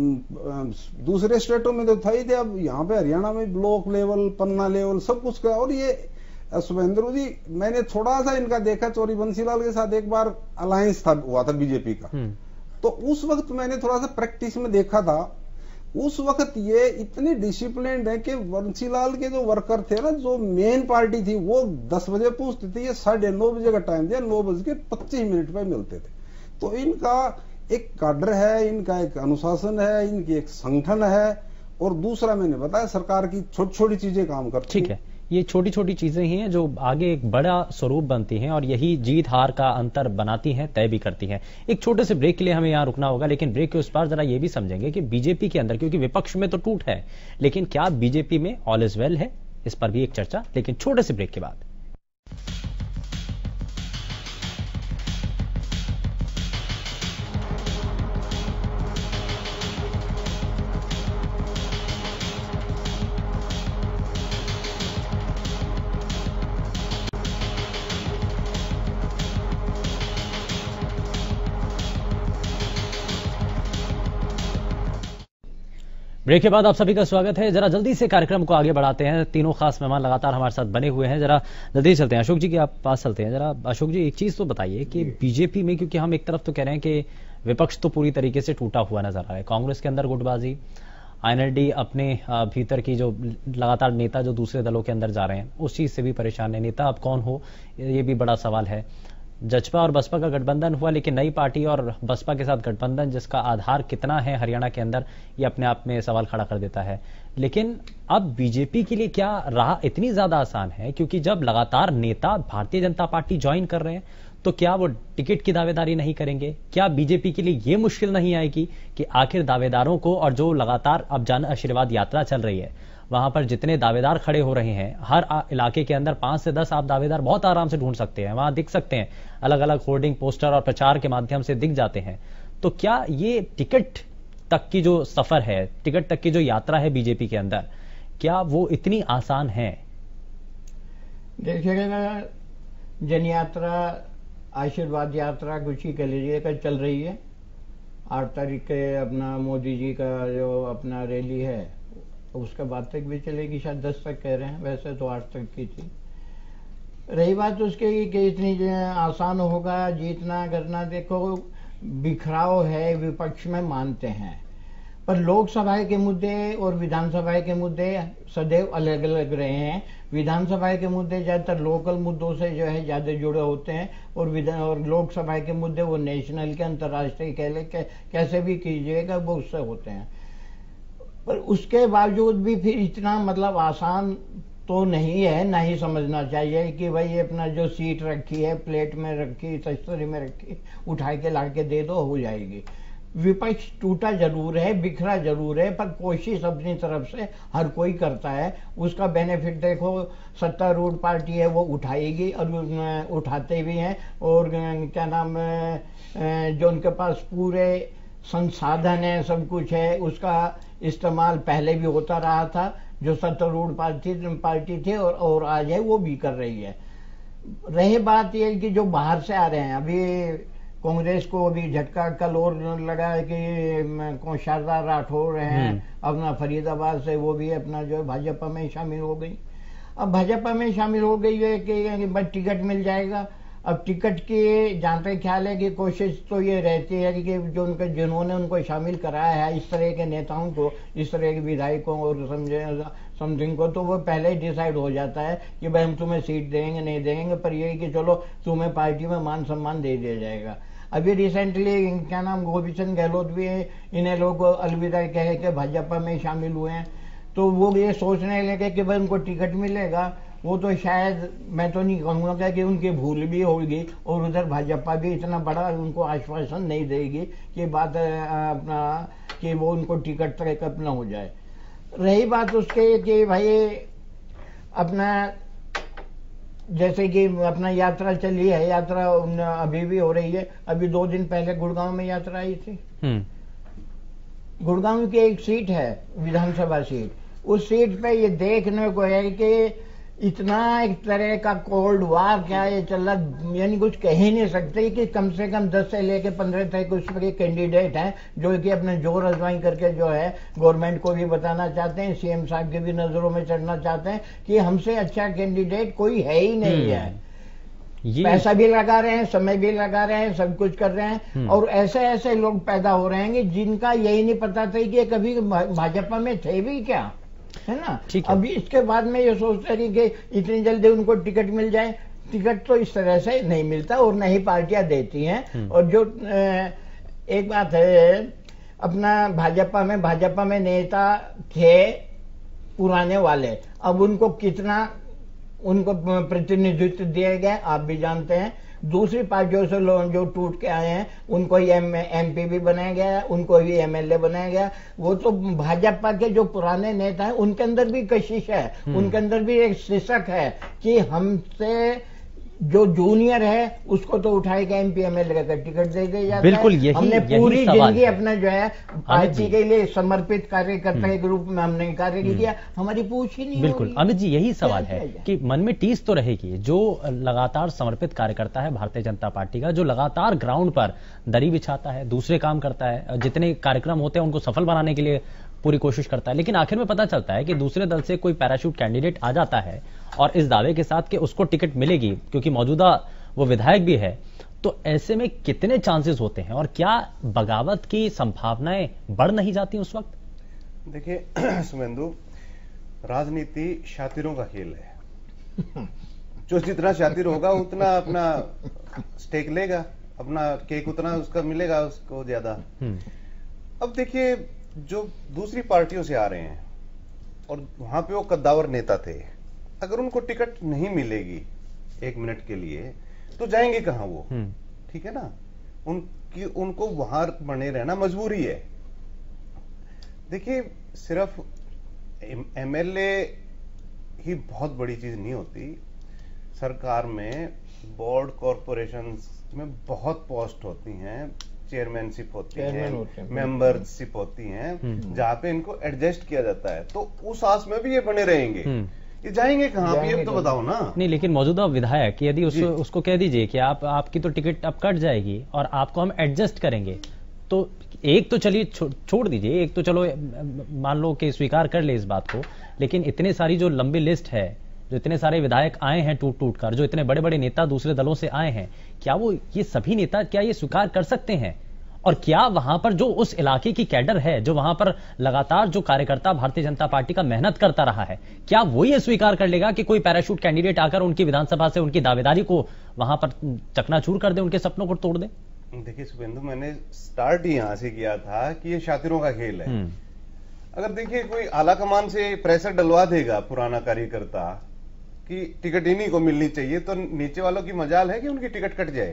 दूसरे स्टेटों में तो था ही थे, अब यहाँ पे हरियाणा में ब्लॉक लेवल, पन्ना लेवल सब कुछ का। और ये शुभेंद्र जी, मैंने थोड़ा सा इनका देखा, चौरी बंसीलाल के साथ एक बार अलायंस हुआ था बीजेपी का, तो उस वक्त मैंने थोड़ा सा प्रैक्टिस में देखा था। उस वक्त ये इतनी डिसिप्लिन्ड है कि बंसीलाल के जो वर्कर थे ना, जो मेन पार्टी थी, वो 10 बजे पूछते थे, ये 9:30 बजे का टाइम दिया, 9:25 पे मिलते थे। तो इनका एक काडर है, इनका एक अनुशासन है, इनकी एक संगठन है। और दूसरा मैंने बताया, सरकार की छोटी छोटी चीजें काम करती ठीक है, ये छोटी छोटी चीजें ही हैं जो आगे एक बड़ा स्वरूप बनती हैं और यही जीत हार का अंतर बनाती हैं, तय भी करती हैं। एक छोटे से ब्रेक के लिए हमें यहां रुकना होगा, लेकिन ब्रेक के उस पार जरा ये भी समझेंगे कि बीजेपी के अंदर, क्योंकि विपक्ष में तो टूट है, लेकिन क्या बीजेपी में ऑल इज वेल है, इस पर भी एक चर्चा, लेकिन छोटे से ब्रेक के बाद। ब्रेक के बाद आप सभी का स्वागत है। जरा जल्दी से कार्यक्रम को आगे बढ़ाते हैं, तीनों खास मेहमान लगातार हमारे साथ बने हुए हैं। जरा जल्दी चलते हैं, अशोक जी के आप पास चलते हैं। जरा अशोक जी, एक चीज तो बताइए कि बीजेपी में, क्योंकि हम एक तरफ तो कह रहे हैं कि विपक्ष तो पूरी तरीके से टूटा हुआ नजर आ रहा है, कांग्रेस के अंदर गुटबाजी, आईएनएलडी अपने भीतर की जो लगातार नेता जो दूसरे दलों के अंदर जा रहे हैं उस चीज से भी परेशान है, नेता अब कौन हो ये भी बड़ा सवाल है। जजपा और बसपा का गठबंधन हुआ, लेकिन नई पार्टी और बसपा के साथ गठबंधन जिसका आधार कितना है हरियाणा के अंदर, ये अपने आप में सवाल खड़ा कर देता है। लेकिन अब बीजेपी के लिए क्या राह इतनी ज्यादा आसान है? क्योंकि जब लगातार नेता भारतीय जनता पार्टी ज्वाइन कर रहे हैं तो क्या वो टिकट की दावेदारी नहीं करेंगे? क्या बीजेपी के लिए ये मुश्किल नहीं आएगी कि आखिर दावेदारों को, और जो लगातार अब जन आशीर्वाद यात्रा चल रही है वहां पर जितने दावेदार खड़े हो रहे हैं, हर इलाके के अंदर 5 से 10 आप दावेदार बहुत आराम से ढूंढ सकते हैं, वहां दिख सकते हैं, अलग अलग होर्डिंग, पोस्टर और प्रचार के माध्यम से दिख जाते हैं। तो क्या ये टिकट तक की जो सफर है, टिकट तक की जो यात्रा है बीजेपी के अंदर, क्या वो इतनी आसान है? देखिएगा, जन यात्रा, आशीर्वाद यात्रा कुछ ही कह लीजिएगा चल रही है। 8 तारीख के अपना मोदी जी का जो अपना रैली है उसके बाद तक भी चलेगी, शायद 10 तक कह रहे हैं, वैसे तो 8 तक की थी। रही बात उसके कि इतनी आसान होगा जीतना करना, देखो बिखराव है, विपक्ष में मानते हैं, पर लोकसभा के मुद्दे और विधानसभा के मुद्दे सदैव अलग अलग रहे हैं। विधानसभा के मुद्दे ज्यादातर लोकल मुद्दों से जो है ज्यादा जुड़े होते हैं, और लोकसभा के मुद्दे वो नेशनल के, अंतर्राष्ट्रीय कैसे भी कीजिएगा वो उससे होते हैं। पर उसके बावजूद भी फिर इतना मतलब आसान तो नहीं है, ना ही समझना चाहिए कि भाई अपना जो सीट रखी है, प्लेट में रखी, तस्तरी में रखी, उठा के ला के दे दो, हो जाएगी। विपक्ष टूटा जरूर है, बिखरा जरूर है, पर कोशिश अपनी तरफ से हर कोई करता है। उसका बेनिफिट देखो, सत्तारूढ़ पार्टी है वो उठाएगी, और उठाते भी हैं, और क्या नाम जो उनके पास पूरे संसाधन है, सब कुछ है, उसका इस्तेमाल पहले भी होता रहा था। जो सत्तारूढ़ पार्टी थी और आज है वो भी कर रही है। रही बात यह कि जो बाहर से आ रहे हैं, अभी कांग्रेस को अभी झटका कल और लगा कि शारदा राठौर हैं अपना फरीदाबाद से, वो भी अपना जो है भाजपा में शामिल हो गई। अब भाजपा में शामिल हो गई है कि बस टिकट मिल जाएगा। अब टिकट की जहां तक ख्याल है कि कोशिश तो ये रहती है कि जो जिन्होंने उनको शामिल कराया है, इस तरह के नेताओं को, इस तरह के विधायकों और समथिंग को, तो वो पहले ही डिसाइड हो जाता है कि भाई हम तुम्हें सीट देंगे नहीं देंगे, पर ये कि चलो तुम्हें पार्टी में मान सम्मान दे दिया जाएगा। अभी रिसेंटली क्या नाम गोपीचंद गहलोत भी इन्हें लोग अलविदा कह के भाजपा में शामिल हुए हैं, तो वो ये सोचने लगे कि भाई उनको टिकट मिलेगा। वो तो शायद मैं तो नहीं कहूँगा कि उनकी भूल भी होगी, और उधर भाजपा भी इतना बड़ा उनको आश्वासन नहीं देगी कि बात अपना कि वो उनको टिकट तक अपना हो जाए। रही बात उसके कि भाई अपना जैसे कि अपना यात्रा चली है, यात्रा अभी भी हो रही है। अभी 2 दिन पहले गुड़गांव में यात्रा आई थी। गुड़गांव की एक सीट है विधानसभा सीट, उस सीट पे ये देखने को है कि इतना एक तरह का कोल्ड वार क्या ये चल रहा, यानी कुछ कह ही नहीं सकते कि कम से कम 10 से लेकर 15 तक उस पर कैंडिडेट हैं जो कि अपने जोर आजमाई करके जो है गवर्नमेंट को भी बताना चाहते हैं, सीएम साहब के भी नजरों में चढ़ना चाहते हैं कि हमसे अच्छा कैंडिडेट कोई है ही नहीं है। पैसा भी लगा रहे हैं, समय भी लगा रहे हैं, सब कुछ कर रहे हैं, और ऐसे ऐसे लोग पैदा हो रहे हैं जिनका यही नहीं पता था कि कभी भाजपा में थे भी क्या, है ना। अभी इसके बाद में ये सोचते हैं कि इतनी जल्दी उनको टिकट मिल जाए। टिकट तो इस तरह से नहीं मिलता और नहीं पार्टियां देती हैं। और जो एक बात है, अपना भाजपा में नेता थे पुराने वाले, अब उनको कितना उनको प्रतिनिधित्व दिया गया आप भी जानते हैं। दूसरी पार्टियों से लोग जो टूट के आए हैं उनको ही एमपी भी बनाया गया, उनको भी एमएलए बनाया गया। वो तो भाजपा के जो पुराने नेता हैं उनके अंदर भी कशिश है, उनके अंदर भी एक सिसक है कि हमसे जो जूनियर है उसको तो उठाए के एमपी एमएलए का टिकट दे दिया जाता है। बिल्कुल हमने पूरी जिंदगी अपना जो है पार्टी के लिए समर्पित कार्यकर्ता के रूप में हमने कार्य किया, हमारी पूछ ही नहीं। बिल्कुल अमित जी, यही सवाल है कि मन में टीस तो रहेगी। जो लगातार समर्पित कार्यकर्ता है भारतीय जनता पार्टी का, जो लगातार ग्राउंड पर दरी बिछाता है, दूसरे काम करता है, जितने कार्यक्रम होते हैं उनको सफल बनाने के लिए पूरी कोशिश करता है, लेकिन आखिर में पता चलता है कि दूसरे दल से कोई पैराशूट कैंडिडेट आ जाता है और इस दावे के साथ कि उसको टिकट मिलेगी क्योंकि मौजूदा वो विधायक भी है। तो ऐसे में कितने चांसेस होते हैं और क्या बगावत की संभावनाएं बढ़ नहीं जाती उस वक्त? देखिए सुमेंदु, राजनीति शातिरों का खेल है। जो जितना शातिर होगा उतना अपना स्टेक लेगा, अपना केक उतना उसका मिलेगा उसको ज्यादा। अब देखिए जो दूसरी पार्टियों से आ रहे हैं और वहां पे वो कद्दावर नेता थे, अगर उनको टिकट नहीं मिलेगी 1 मिनट के लिए तो जाएंगे कहां वो? ठीक है ना, उनको वहां बने रहना मजबूरी है। देखिए सिर्फ एमएलए ही बहुत बड़ी चीज नहीं होती, सरकार में बोर्ड कॉरपोरेशंस में बहुत पोस्ट होती हैं, चेयरमैनशिप होती है, मेंबरशिप होती हैं, जहां पे इनको एडजस्ट किया जाता है, तो उस आस में भी ये बने रहेंगे। ये जाएंगे कहां? आप ये तो बताओ ना। नहीं, लेकिन मौजूदा विधायक यदि उसको कह दीजिए कि आपकी तो टिकट अब कट जाएगी और आपको हम एडजस्ट करेंगे, तो एक तो चलिए छोड़ दीजिए, एक तो चलो मान लो कि स्वीकार कर ले इस बात को, लेकिन इतने सारी जो लंबी लिस्ट है, जो इतने सारे विधायक आए हैं टूट कर, जो इतने बड़े बड़े नेता दूसरे दलों से आए हैं, क्या वो ये सभी नेता क्या ये स्वीकार कर सकते हैं? और क्या वहां पर जो उस इलाके की कैडर है, जो वहां पर लगातार जो कार्यकर्ता भारतीय जनता पार्टी का मेहनत करता रहा है, क्या वो ये स्वीकार कर लेगा कि कोई पैराशूट कैंडिडेट आकर उनकी विधानसभा से उनकी दावेदारी को वहां पर चकनाचूर कर दे, उनके सपनों को तोड़ दे? देखिए शुभेंदु, मैंने स्टार्ट ही यहां से किया था कि ये शातिरों का खेल है। अगर देखिए कोई आला कमान से प्रेशर डलवा देगा पुराना कार्यकर्ता कि टिकट इन्हीं को मिलनी चाहिए, तो नीचे वालों की मजाल है कि उनकी टिकट कट जाए।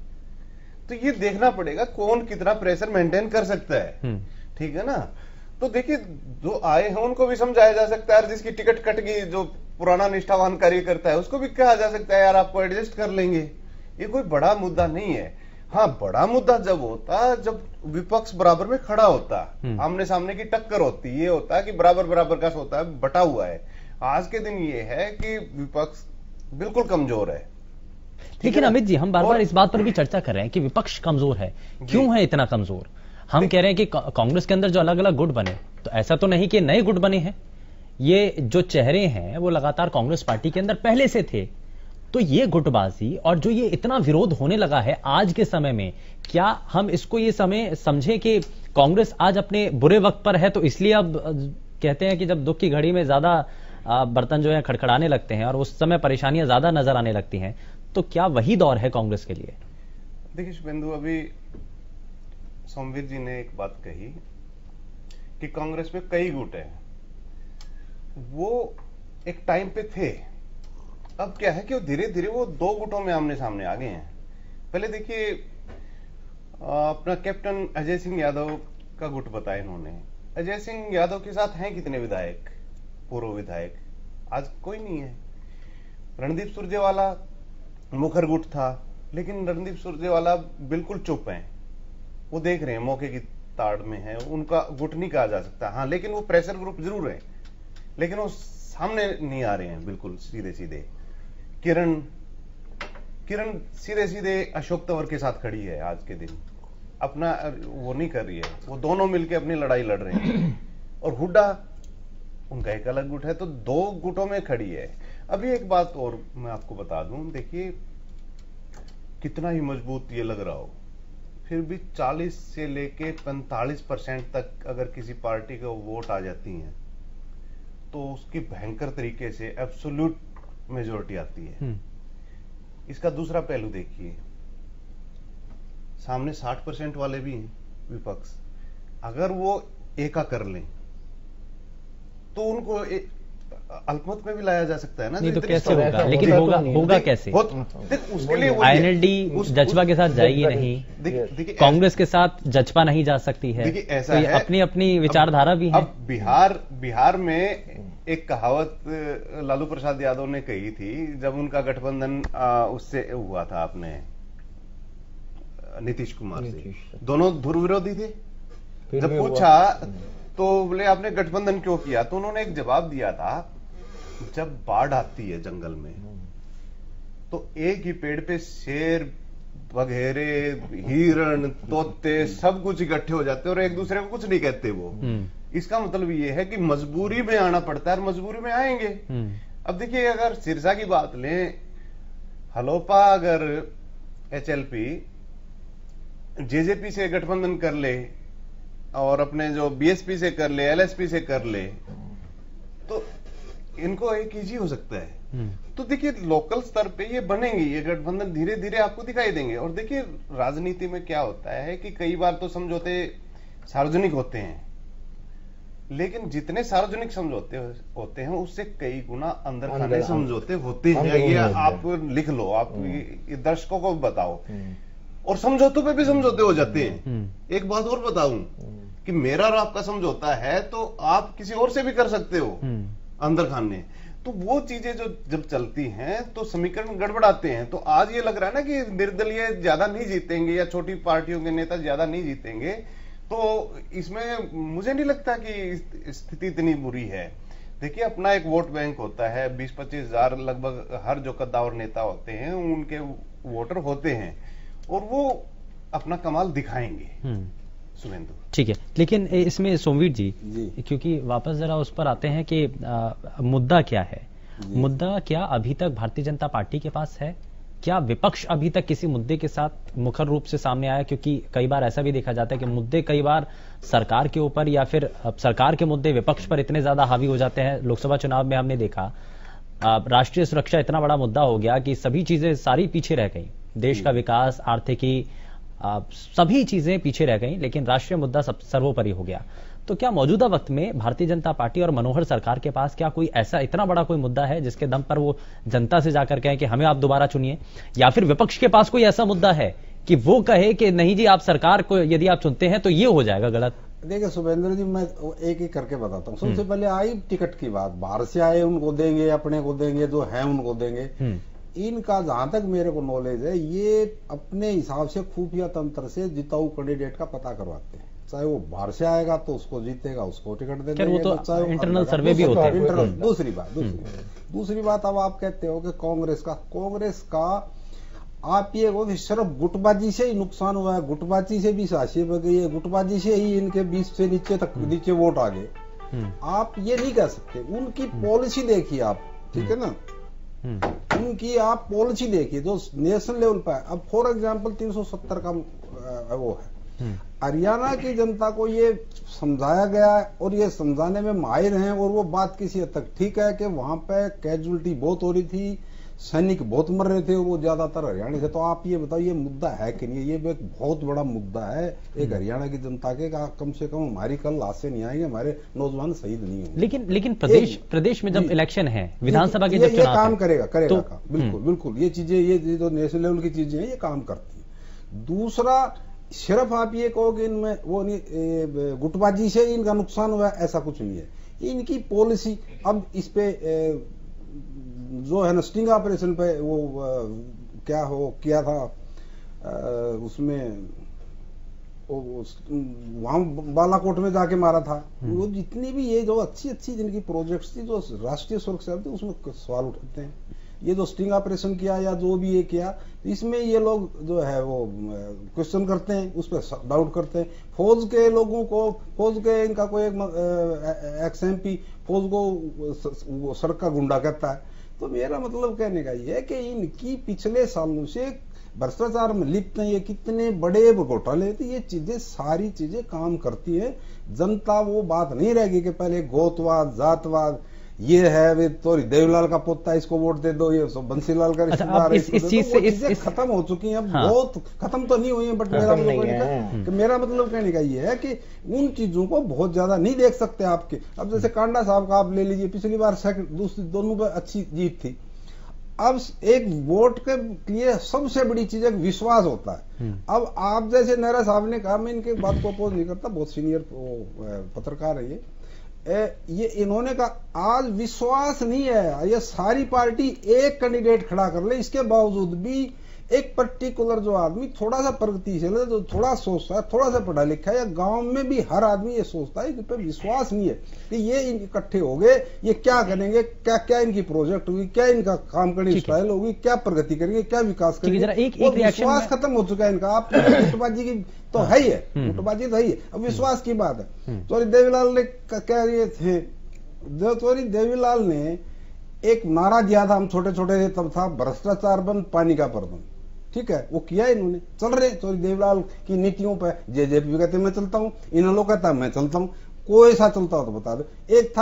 तो ये देखना पड़ेगा कौन कितना प्रेशर मेंटेन कर सकता है, ठीक है ना। तो देखिए जो आए हैं उनको भी समझाया जा सकता है, जिसकी टिकट कट गई, जो पुराना निष्ठावान कार्यकर्ता है, उसको भी कहा जा सकता है यार आपको एडजस्ट कर लेंगे। ये कोई बड़ा मुद्दा नहीं है। हाँ, बड़ा मुद्दा जब होता जब विपक्ष बराबर में खड़ा होता, आमने सामने की टक्कर होती, ये होता है कि बराबर बराबर का होता है, बटा हुआ है। आज के दिन ये है कि विपक्ष बिल्कुल कमजोर है। लेकिन अमित जी, हम बार बार इस बात पर भी चर्चा कर रहे हैं कि विपक्ष कमजोर है। क्यों है इतना कमजोर? हम कह रहे हैं कि कांग्रेस के अंदर जो अलग अलग गुट बने, तो ऐसा तो नहीं कि नए गुट बने हैं, ये जो चेहरे हैं वो लगातार कांग्रेस पार्टी के अंदर पहले से थे। तो ये गुटबाजी और जो ये इतना विरोध होने लगा है आज के समय में, क्या हम इसको ये समय समझे कि कांग्रेस आज अपने बुरे वक्त पर है, तो इसलिए अब कहते हैं कि जब दुख की घड़ी में ज्यादा बर्तन जो है खड़खड़ाने लगते हैं और उस समय परेशानियां ज्यादा नजर आने लगती हैं, तो क्या वही दौर है कांग्रेस के लिए? देखिए शुभेंदु, अभी सोमवीर जी ने एक बात कही कि कांग्रेस में कई गुट हैं। वो एक टाइम पे थे, अब क्या है कि धीरे धीरे वो 2 गुटों में आमने सामने आ गए हैं। पहले देखिए अपना कैप्टन अजय सिंह यादव का गुट बताया इन्होंने। अजय सिंह यादव के साथ हैं कितने विधायक, पूर्व विधायक? आज कोई नहीं है। रणदीप सुरजेवाला मुखर गुट था, लेकिन रणदीप सुरजेवाला बिल्कुल चुप हैं, वो देख रहे हैं, मौके की ताड़ में है, उनका गुट नहीं कहा जा सकता। हाँ, लेकिन वो प्रेशर ग्रुप जरूर है, लेकिन वो सामने नहीं आ रहे हैं बिल्कुल सीधे सीधे। किरण सीधे सीधे अशोक तंवर के साथ खड़ी है आज के दिन, अपना वो नहीं कर रही है, वो दोनों मिलकर अपनी लड़ाई लड़ रहे हैं। और हुड्डा उनका एक अलग गुट है, तो 2 गुटों में खड़ी है। अभी एक बात और मैं आपको बता दूं, देखिए कितना ही मजबूत ये लग रहा हो, फिर भी 40 से लेके 45% तक अगर किसी पार्टी को वोट आ जाती हैं तो उसकी भयंकर तरीके से एब्सोल्यूट मेजोरिटी आती है। इसका दूसरा पहलू देखिए, सामने 60% वाले भी हैं विपक्ष, अगर वो एका कर लें तो उनको अल्पमत में भी लाया जा सकता है ना। नहीं तो कैसे होगा? लेकिन होगा कैसे? उसके लिए आईएनएलडी जजपा के साथ जाएगी नहीं, कांग्रेस के साथ जजपा नहीं जा सकती है। देखिए ऐसा है, अपनी अपनी विचारधारा भी है। अब बिहार में एक कहावत लालू प्रसाद यादव ने कही थी जब उनका गठबंधन उससे हुआ था, अपने नीतीश कुमार से, दोनों ध्रुव विरोधी थे। जब पूछा तो बोले आपने गठबंधन क्यों किया, तो उन्होंने एक जवाब दिया था, जब बाढ़ आती है जंगल में तो एक ही पेड़ पे शेर, बघेरे, हिरण, तोते सब कुछ इकट्ठे हो जाते हैं और एक दूसरे को कुछ नहीं कहते वो। इसका मतलब ये है कि मजबूरी में आना पड़ता है और मजबूरी में आएंगे। अब देखिए अगर सिरसा की बात लें, हलोपा अगर एचएलपी जेजेपी से गठबंधन कर ले और अपने जो बीएसपी से कर ले, एलएसपी से कर ले, तो इनको एक इजी हो सकता है। तो देखिए लोकल स्तर पे ये बनेंगे, ये गठबंधन धीरे धीरे आपको दिखाई देंगे। और देखिए राजनीति में क्या होता है कि कई बार तो समझौते सार्वजनिक होते हैं, लेकिन जितने सार्वजनिक समझौते होते हैं उससे कई गुना अंदर खाने समझौते होते हैं। ये आप लिख लो, आप दर्शकों को बताओ। और समझौतों पे भी समझौते हो जाते हैं। एक बात और बताऊं कि मेरा और आपका समझौता है तो आप किसी और से भी कर सकते हो अंदर खाने। तो वो चीजें जो जब चलती हैं तो समीकरण गड़बड़ाते हैं। तो आज ये लग रहा है ना कि निर्दलीय ज्यादा नहीं जीतेंगे या छोटी पार्टियों के नेता ज्यादा नहीं जीतेंगे, तो इसमें मुझे नहीं लगता कि स्थिति इतनी बुरी है। देखिए अपना एक वोट बैंक होता है, 20-25 हजार लगभग हर जो कद्दावर नेता होते हैं उनके वोटर होते हैं और वो अपना कमाल दिखाएंगे। शुभेंदु ठीक है, लेकिन इसमें सोमवीर जी क्योंकि वापस जरा उस पर आते हैं कि मुद्दा क्या है। मुद्दा क्या अभी तक भारतीय जनता पार्टी के पास है? क्या विपक्ष अभी तक किसी मुद्दे के साथ मुखर रूप से सामने आया? क्योंकि कई बार ऐसा भी देखा जाता है कि मुद्दे कई बार सरकार के ऊपर या फिर सरकार के मुद्दे विपक्ष पर इतने ज्यादा हावी हो जाते हैं। लोकसभा चुनाव में हमने देखा राष्ट्रीय सुरक्षा इतना बड़ा मुद्दा हो गया कि सभी चीजें सारी पीछे रह गई। देश का विकास, आर्थिकी, सभी चीजें पीछे रह गई, लेकिन राष्ट्रीय मुद्दा सर्वोपरि हो गया। तो क्या मौजूदा वक्त में भारतीय जनता पार्टी और मनोहर सरकार के पास क्या कोई ऐसा इतना बड़ा कोई मुद्दा है जिसके दम पर वो जनता से जाकर कहें कि हमें आप दोबारा चुनिए? या फिर विपक्ष के पास कोई ऐसा मुद्दा है कि वो कहे कि नहीं जी आप सरकार को यदि आप चुनते हैं तो ये हो जाएगा गलत? देखिए शुभेंद्र जी, मैं एक एक करके बताता हूँ। सबसे पहले आई टिकट की बात। बाहर से आए उनको देंगे, अपने को देंगे, जो है उनको देंगे। इनका जहां तक मेरे को नॉलेज है ये अपने हिसाब से खुफिया तंत्र से जिताऊ कैंडिडेट का पता करवाते हैं। चाहे वो बाहर से आएगा तो उसको जीतेगा, उसको टिकट दे देंगे। वो तो इंटरनल सर्वे भी होता है। दूसरी बात अब आप कहते हो कि कांग्रेस का आप ये वो सिर्फ गुटबाजी से ही नुकसान हुआ है, गुटबाजी से भी साजिश हो गई है, गुटबाजी से ही इनके 20 से नीचे वोट आ गए। आप ये नहीं कह सकते। उनकी पॉलिसी देखिए आप, ठीक है ना, उनकी आप पॉलिसी देखिए जो नेशनल लेवल पर है। अब फॉर एग्जांपल 370 का वो है। हरियाणा की जनता को ये समझाया गया है और ये समझाने में माहिर हैं और वो बात किसी हद तक ठीक है कि वहां पे कैजुअलिटी बहुत हो रही थी, सैनिक बहुत मर रहे थे, वो ज्यादातर हरियाणा से। तो आप ये बताओ ये मुद्दा है कि नहीं? ये एक बहुत बड़ा मुद्दा है एक हरियाणा की जनता के। कम से कम हमारी कल लाशें नहीं आएंगे, हमारे नौजवान शहीद नहीं होंगे। लेकिन प्रदेश में जब इलेक्शन है, विधानसभा के जब चुनाव काम करेगा बिल्कुल ये चीजें, ये जो नेशनल लेवल की चीजें हैं ये काम करती है। दूसरा, सिर्फ आप ये कहो कि इनमें वो नहीं गुटबाजी से इनका नुकसान हुआ, ऐसा कुछ नहीं है। इनकी पॉलिसी अब इस पे जो है ना स्टिंग ऑपरेशन पे वो क्या हो किया था, उसमें वहां बालाकोट में जाके मारा था। वो जितनी भी ये जो अच्छी जिनकी प्रोजेक्ट्स थी जो राष्ट्रीय सुरक्षा थी उसमें सवाल उठाते हैं। ये जो स्टिंग ऑपरेशन किया या जो भी ये किया, इसमें ये लोग जो है वो क्वेश्चन करते हैं, उस पर डाउट करते हैं। फौज के लोगों को, फौज के इनका कोई एक्स MP फौज को सड़क का गुंडा कहता है। तो मेरा मतलब कहने का ये है कि इनकी पिछले सालों से भ्रष्टाचार में लिप्त हैं, ये कितने बड़े घोटाले थे, ये चीजें सारी चीजें काम करती है। जनता वो बात नहीं रहेगी कि पहले गोतवाद, जातवाद, ये है वे तो देवलाल का पोता इसको वोट दे दो, ये बंसीलाल का रिश्तेदार, इस चीज से इस खत्म हो चुकी हैं। हाँ। बहुत खत्म तो नहीं हुई है, बट मेरा मतलब कहने का ये है कि उन चीजों को बहुत ज्यादा नहीं देख सकते आपके। अब जैसे कांडा साहब का आप ले लीजिए, पिछली बार दूसरी दोनों पर अच्छी जीत थी। अब एक वोट के लिए सबसे बड़ी चीज एक विश्वास होता है। अब आप जैसे नेहरा साहब ने कहा, मैं इनके बात को अपोज नहीं करता, बहुत सीनियर पत्रकार है ये इन्होंने कहा आज विश्वास नहीं है, ये सारी पार्टी एक कैंडिडेट खड़ा कर ले, इसके बावजूद भी एक पर्टिकुलर जो आदमी थोड़ा सा प्रगतिशील है, जो थोड़ा सोचता है, थोड़ा सा पढ़ा लिखा है, या गांव में भी हर आदमी ये सोचता है, इन पर विश्वास नहीं है कि ये इकट्ठे हो गए, ये क्या करेंगे, क्या क्या इनकी प्रोजेक्ट होगी, क्या इनका काम करने स्टाइल होगी, क्या प्रगति करेंगे, क्या विकास करेंगे। विश्वास खत्म हो चुका है इनका। आप गुटबाजी की तो है ही है, गुटबाजी तो है ही। अब विश्वास की बात है। चौधरी देवीलाल ने कह रहे थे, चौधरी देवीलाल ने एक नारा दिया था, हम छोटे छोटे थे तब था, भ्रष्टाचार बंद, पानी का प्रबंध। ठीक है, वो किया इन्होंने, चल रहे चौधरी देवीलाल की नीतियों पर। जेजेपी कहते मैं चलता हूं, इन्होंने लोग कहता मैं चलता हूं, कोई सा चलता हो तो बता दो। एक था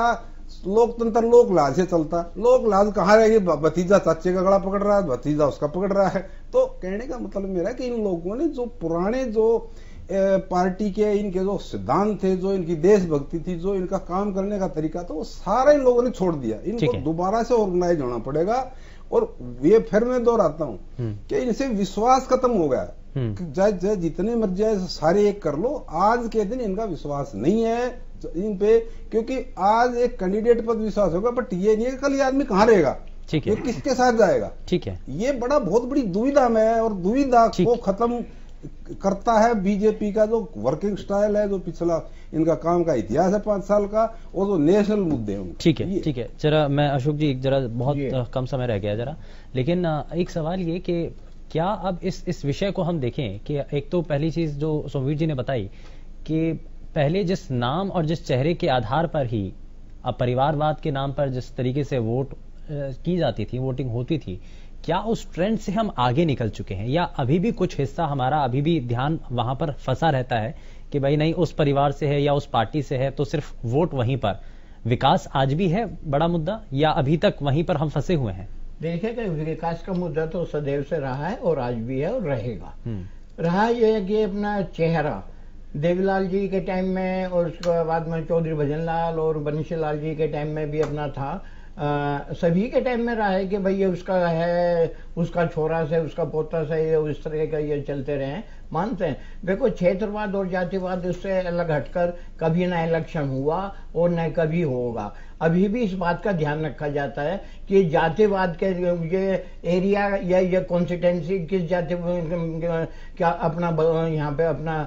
लोकतंत्र लोक लाज से चलता। लोक लाज कहाँ रहेगी? भतीजा चाचे का गला पकड़ रहा है, भतीजा उसका पकड़ रहा है। तो कहने का मतलब मेरा कि इन लोगों ने जो पुराने जो पार्टी के इनके जो सिद्धांत थे, जो इनकी देशभक्ति थी, जो इनका काम करने का तरीका था, वो सारा इन लोगों ने छोड़ दिया। इनको दोबारा से ऑर्गेनाइज होना पड़ेगा। और ये फिर मैं दोहराता हूं कि इनसे विश्वास खत्म हो गया। चाहे जितने मर्जी आए सारे एक कर लो, आज के दिन इनका विश्वास नहीं है इन पे, क्योंकि आज एक कैंडिडेट पर विश्वास होगा, बट ये नहीं है कल ये आदमी कहां रहेगा, ठीक है, ये किसके साथ जाएगा। ठीक है, ये बहुत बड़ी दुविधा में है। और दुविधा को खत्म करता है बीजेपी का जो वर्किंग स्टाइल है, जो पिछला इनका काम का इतिहास है 5 साल का, और जो नेशनल मुद्दे हैं। ठीक है, ठीक है। जरा मैं अशोक जी, जरा बहुत कम समय रह गया जरा, लेकिन एक सवाल ये कि क्या अब इस विषय को हम देखें कि एक तो पहली चीज जो सोमवीर जी ने बताई कि पहले जिस नाम और जिस चेहरे के आधार पर ही अब परिवारवाद के नाम पर जिस तरीके से वोट की जाती थी, वोटिंग होती थी, क्या उस ट्रेंड से हम आगे निकल चुके हैं या अभी भी कुछ हिस्सा हमारा अभी भी ध्यान वहां पर फंसा रहता है कि भाई नहीं उस परिवार से है या उस पार्टी से है तो सिर्फ वोट वहीं पर? विकास आज भी है बड़ा मुद्दा या अभी तक वहीं पर हम फंसे हुए हैं? देखिए कि विकास का मुद्दा तो सदैव से रहा है और आज भी है और रहेगा। रहा यह है कि अपना चेहरा देवीलाल जी के टाइम में और उसके बाद में चौधरी भजनलाल और बंशीलाल जी के टाइम में भी अपना था, सभी के टाइम में रहा है कि भाई ये उसका है, उसका छोरा से, उसका पोता से, ये इस तरह का ये चलते रहे। मानते हैं, देखो क्षेत्रवाद और जातिवाद उससे अलग हटकर कभी ना इलेक्शन हुआ और न कभी होगा। अभी भी इस बात का ध्यान रखा जाता है कि जातिवाद के ये एरिया या ये कॉन्स्टिट्यूंसी किस जाति क्या अपना यहाँ पे अपना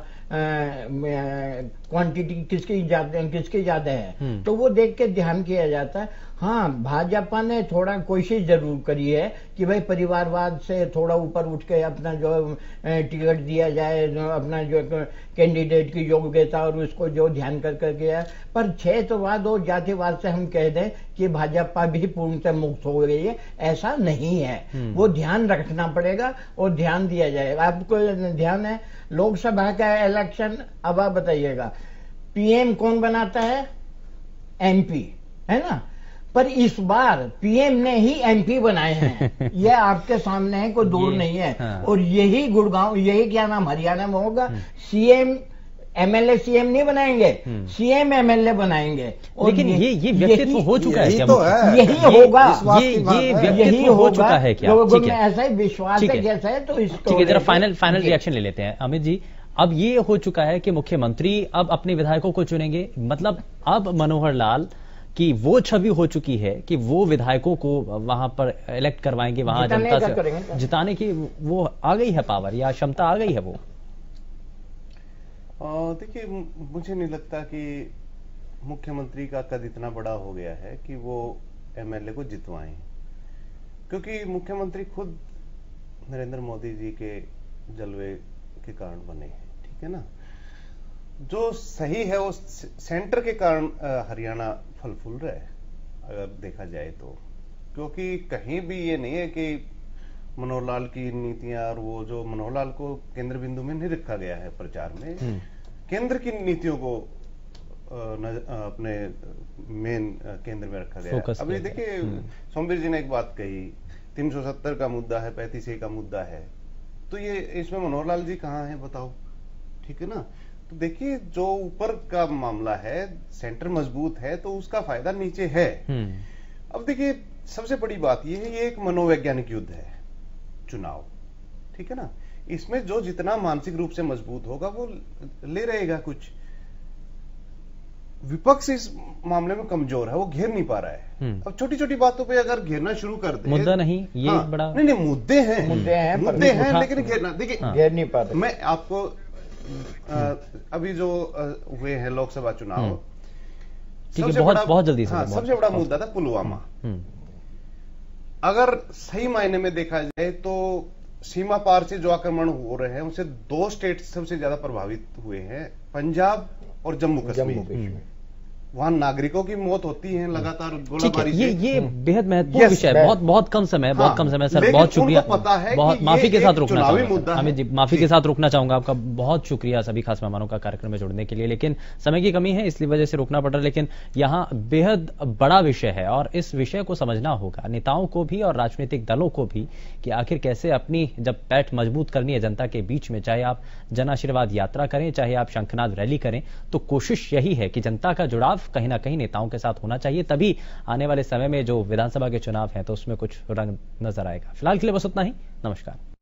क्वांटिटी किसकी ज्यादा है, तो वो देख के ध्यान किया जाता है। हाँ, भाजपा ने थोड़ा कोशिश जरूर करी है कि भाई परिवारवाद से थोड़ा ऊपर उठ के अपना जो टिकट दिया जाए, अपना जो कैंडिडेट की योग्यता और उसको जो ध्यान कर गया है। पर क्षेत्रवाद और जातिवाद से हम कह दें कि भाजपा भी पूर्णतः मुक्त हो गई है, ऐसा नहीं है। वो ध्यान रखना पड़ेगा और ध्यान दिया जाएगा। आपको ध्यान है लोकसभा का इलेक्शन, अब आप बताइएगा पीएम कौन बनाता है? एमपी, है ना। पर इस बार पीएम ने ही एमपी बनाए हैं, यह आपके सामने है, कोई दूर नहीं है। और यही गुड़गांव, यही क्या नाम हरियाणा में होगा, सीएम एमएलए सीएम नहीं बनाएंगे, सीएम एमएलए बनाएंगे। और लेकिन ये व्यक्तित्व हो चुका है क्या? तो है, यही होगा, ये व्यक्तित्व हो चुका है क्या? लोगों में ऐसा ही विश्वास है जैसा है। तो ठीक है, जरा फाइनल रिएक्शन ले लेते हैं अमित जी। अब ये हो चुका है कि मुख्यमंत्री अब अपने विधायकों को चुनेंगे, मतलब अब मनोहर लाल की वो छवि हो चुकी है कि वो विधायकों को वहां पर इलेक्ट करवाएंगे, वहां जनता से जिताने की वो आ गई है पावर या क्षमता आ गई है वो। देखिए, मुझे नहीं लगता कि मुख्यमंत्री का कद इतना बड़ा हो गया है कि वो एमएलए को जितवाएं, क्योंकि मुख्यमंत्री खुद नरेंद्र मोदी जी के जलवे के कारण बने हैं, ठीक है ना। जो सही है वो सेंटर के कारण हरियाणा फल फूल रहा है अगर देखा जाए तो, क्योंकि कहीं भी ये नहीं है कि मनोहर लाल की नीतियां और वो जो मनोहर लाल को केंद्र बिंदु में नहीं रखा गया है प्रचार में, केंद्र की नीतियों को अपने मेन केंद्र में रखा गया है। अभी देखिए सोमवीर जी ने एक बात कही, 370 का मुद्दा है, 35A का मुद्दा है, तो ये इसमें मनोहर लाल जी कहाँ हैं बताओ, ठीक है ना। तो देखिए जो ऊपर का मामला है, सेंटर मजबूत है तो उसका फायदा नीचे है। अब देखिए सबसे बड़ी बात यह है, ये एक मनोवैज्ञानिक युद्ध है चुनाव, ठीक है ना। इसमें जो जितना मानसिक रूप से मजबूत होगा वो ले रहेगा कुछ। विपक्ष इस मामले में कमजोर है, वो घेर नहीं पा रहा है। अब छोटी छोटी बातों पे अगर घेरना शुरू कर दे, मुद्दा नहीं ये हाँ, बड़ा नहीं मुद्दे हैं लेकिन घेरना, देखिए घेर नहीं पाते। मैं आपको अभी जो हुए हैं लोकसभा चुनाव, ठीक है, बहुत जल्दी से, सबसे बड़ा मुद्दा था पुलवामा। अगर सही मायने में देखा जाए तो सीमा पार से जो आक्रमण हो रहे हैं उनसे 2 स्टेट सबसे ज्यादा प्रभावित हुए हैं, पंजाब और जम्मू कश्मीर। वहां नागरिकों की मौत होती है लगातार गोलाबारी से। ये बेहद महत्वपूर्ण विषय है। बहुत कम समय सर, बहुत शुक्रिया। पता है बहुत माफी के साथ रुकना चाहूंगा अमित जी, माफी के साथ रुकना चाहूंगा आपका। बहुत शुक्रिया सभी खास मेहमानों का कार्यक्रम में जुड़ने के लिए, लेकिन समय की कमी है इसलिए वजह से रुकना पड़ रहा है। लेकिन यहाँ बेहद बड़ा विषय है और इस विषय को समझना होगा नेताओं को भी और राजनीतिक दलों को भी कि आखिर कैसे अपनी जब पैठ मजबूत करनी है जनता के बीच में, चाहे आप जन आशीर्वाद यात्रा करें, चाहे आप शंखनाद रैली करें, तो कोशिश यही है कि जनता का जुड़ाव कहीं ना कहीं नेताओं के साथ होना चाहिए। तभी आने वाले समय में जो विधानसभा के चुनाव हैं तो उसमें कुछ रंग नजर आएगा। फिलहाल के लिए बस उतना ही। नमस्कार।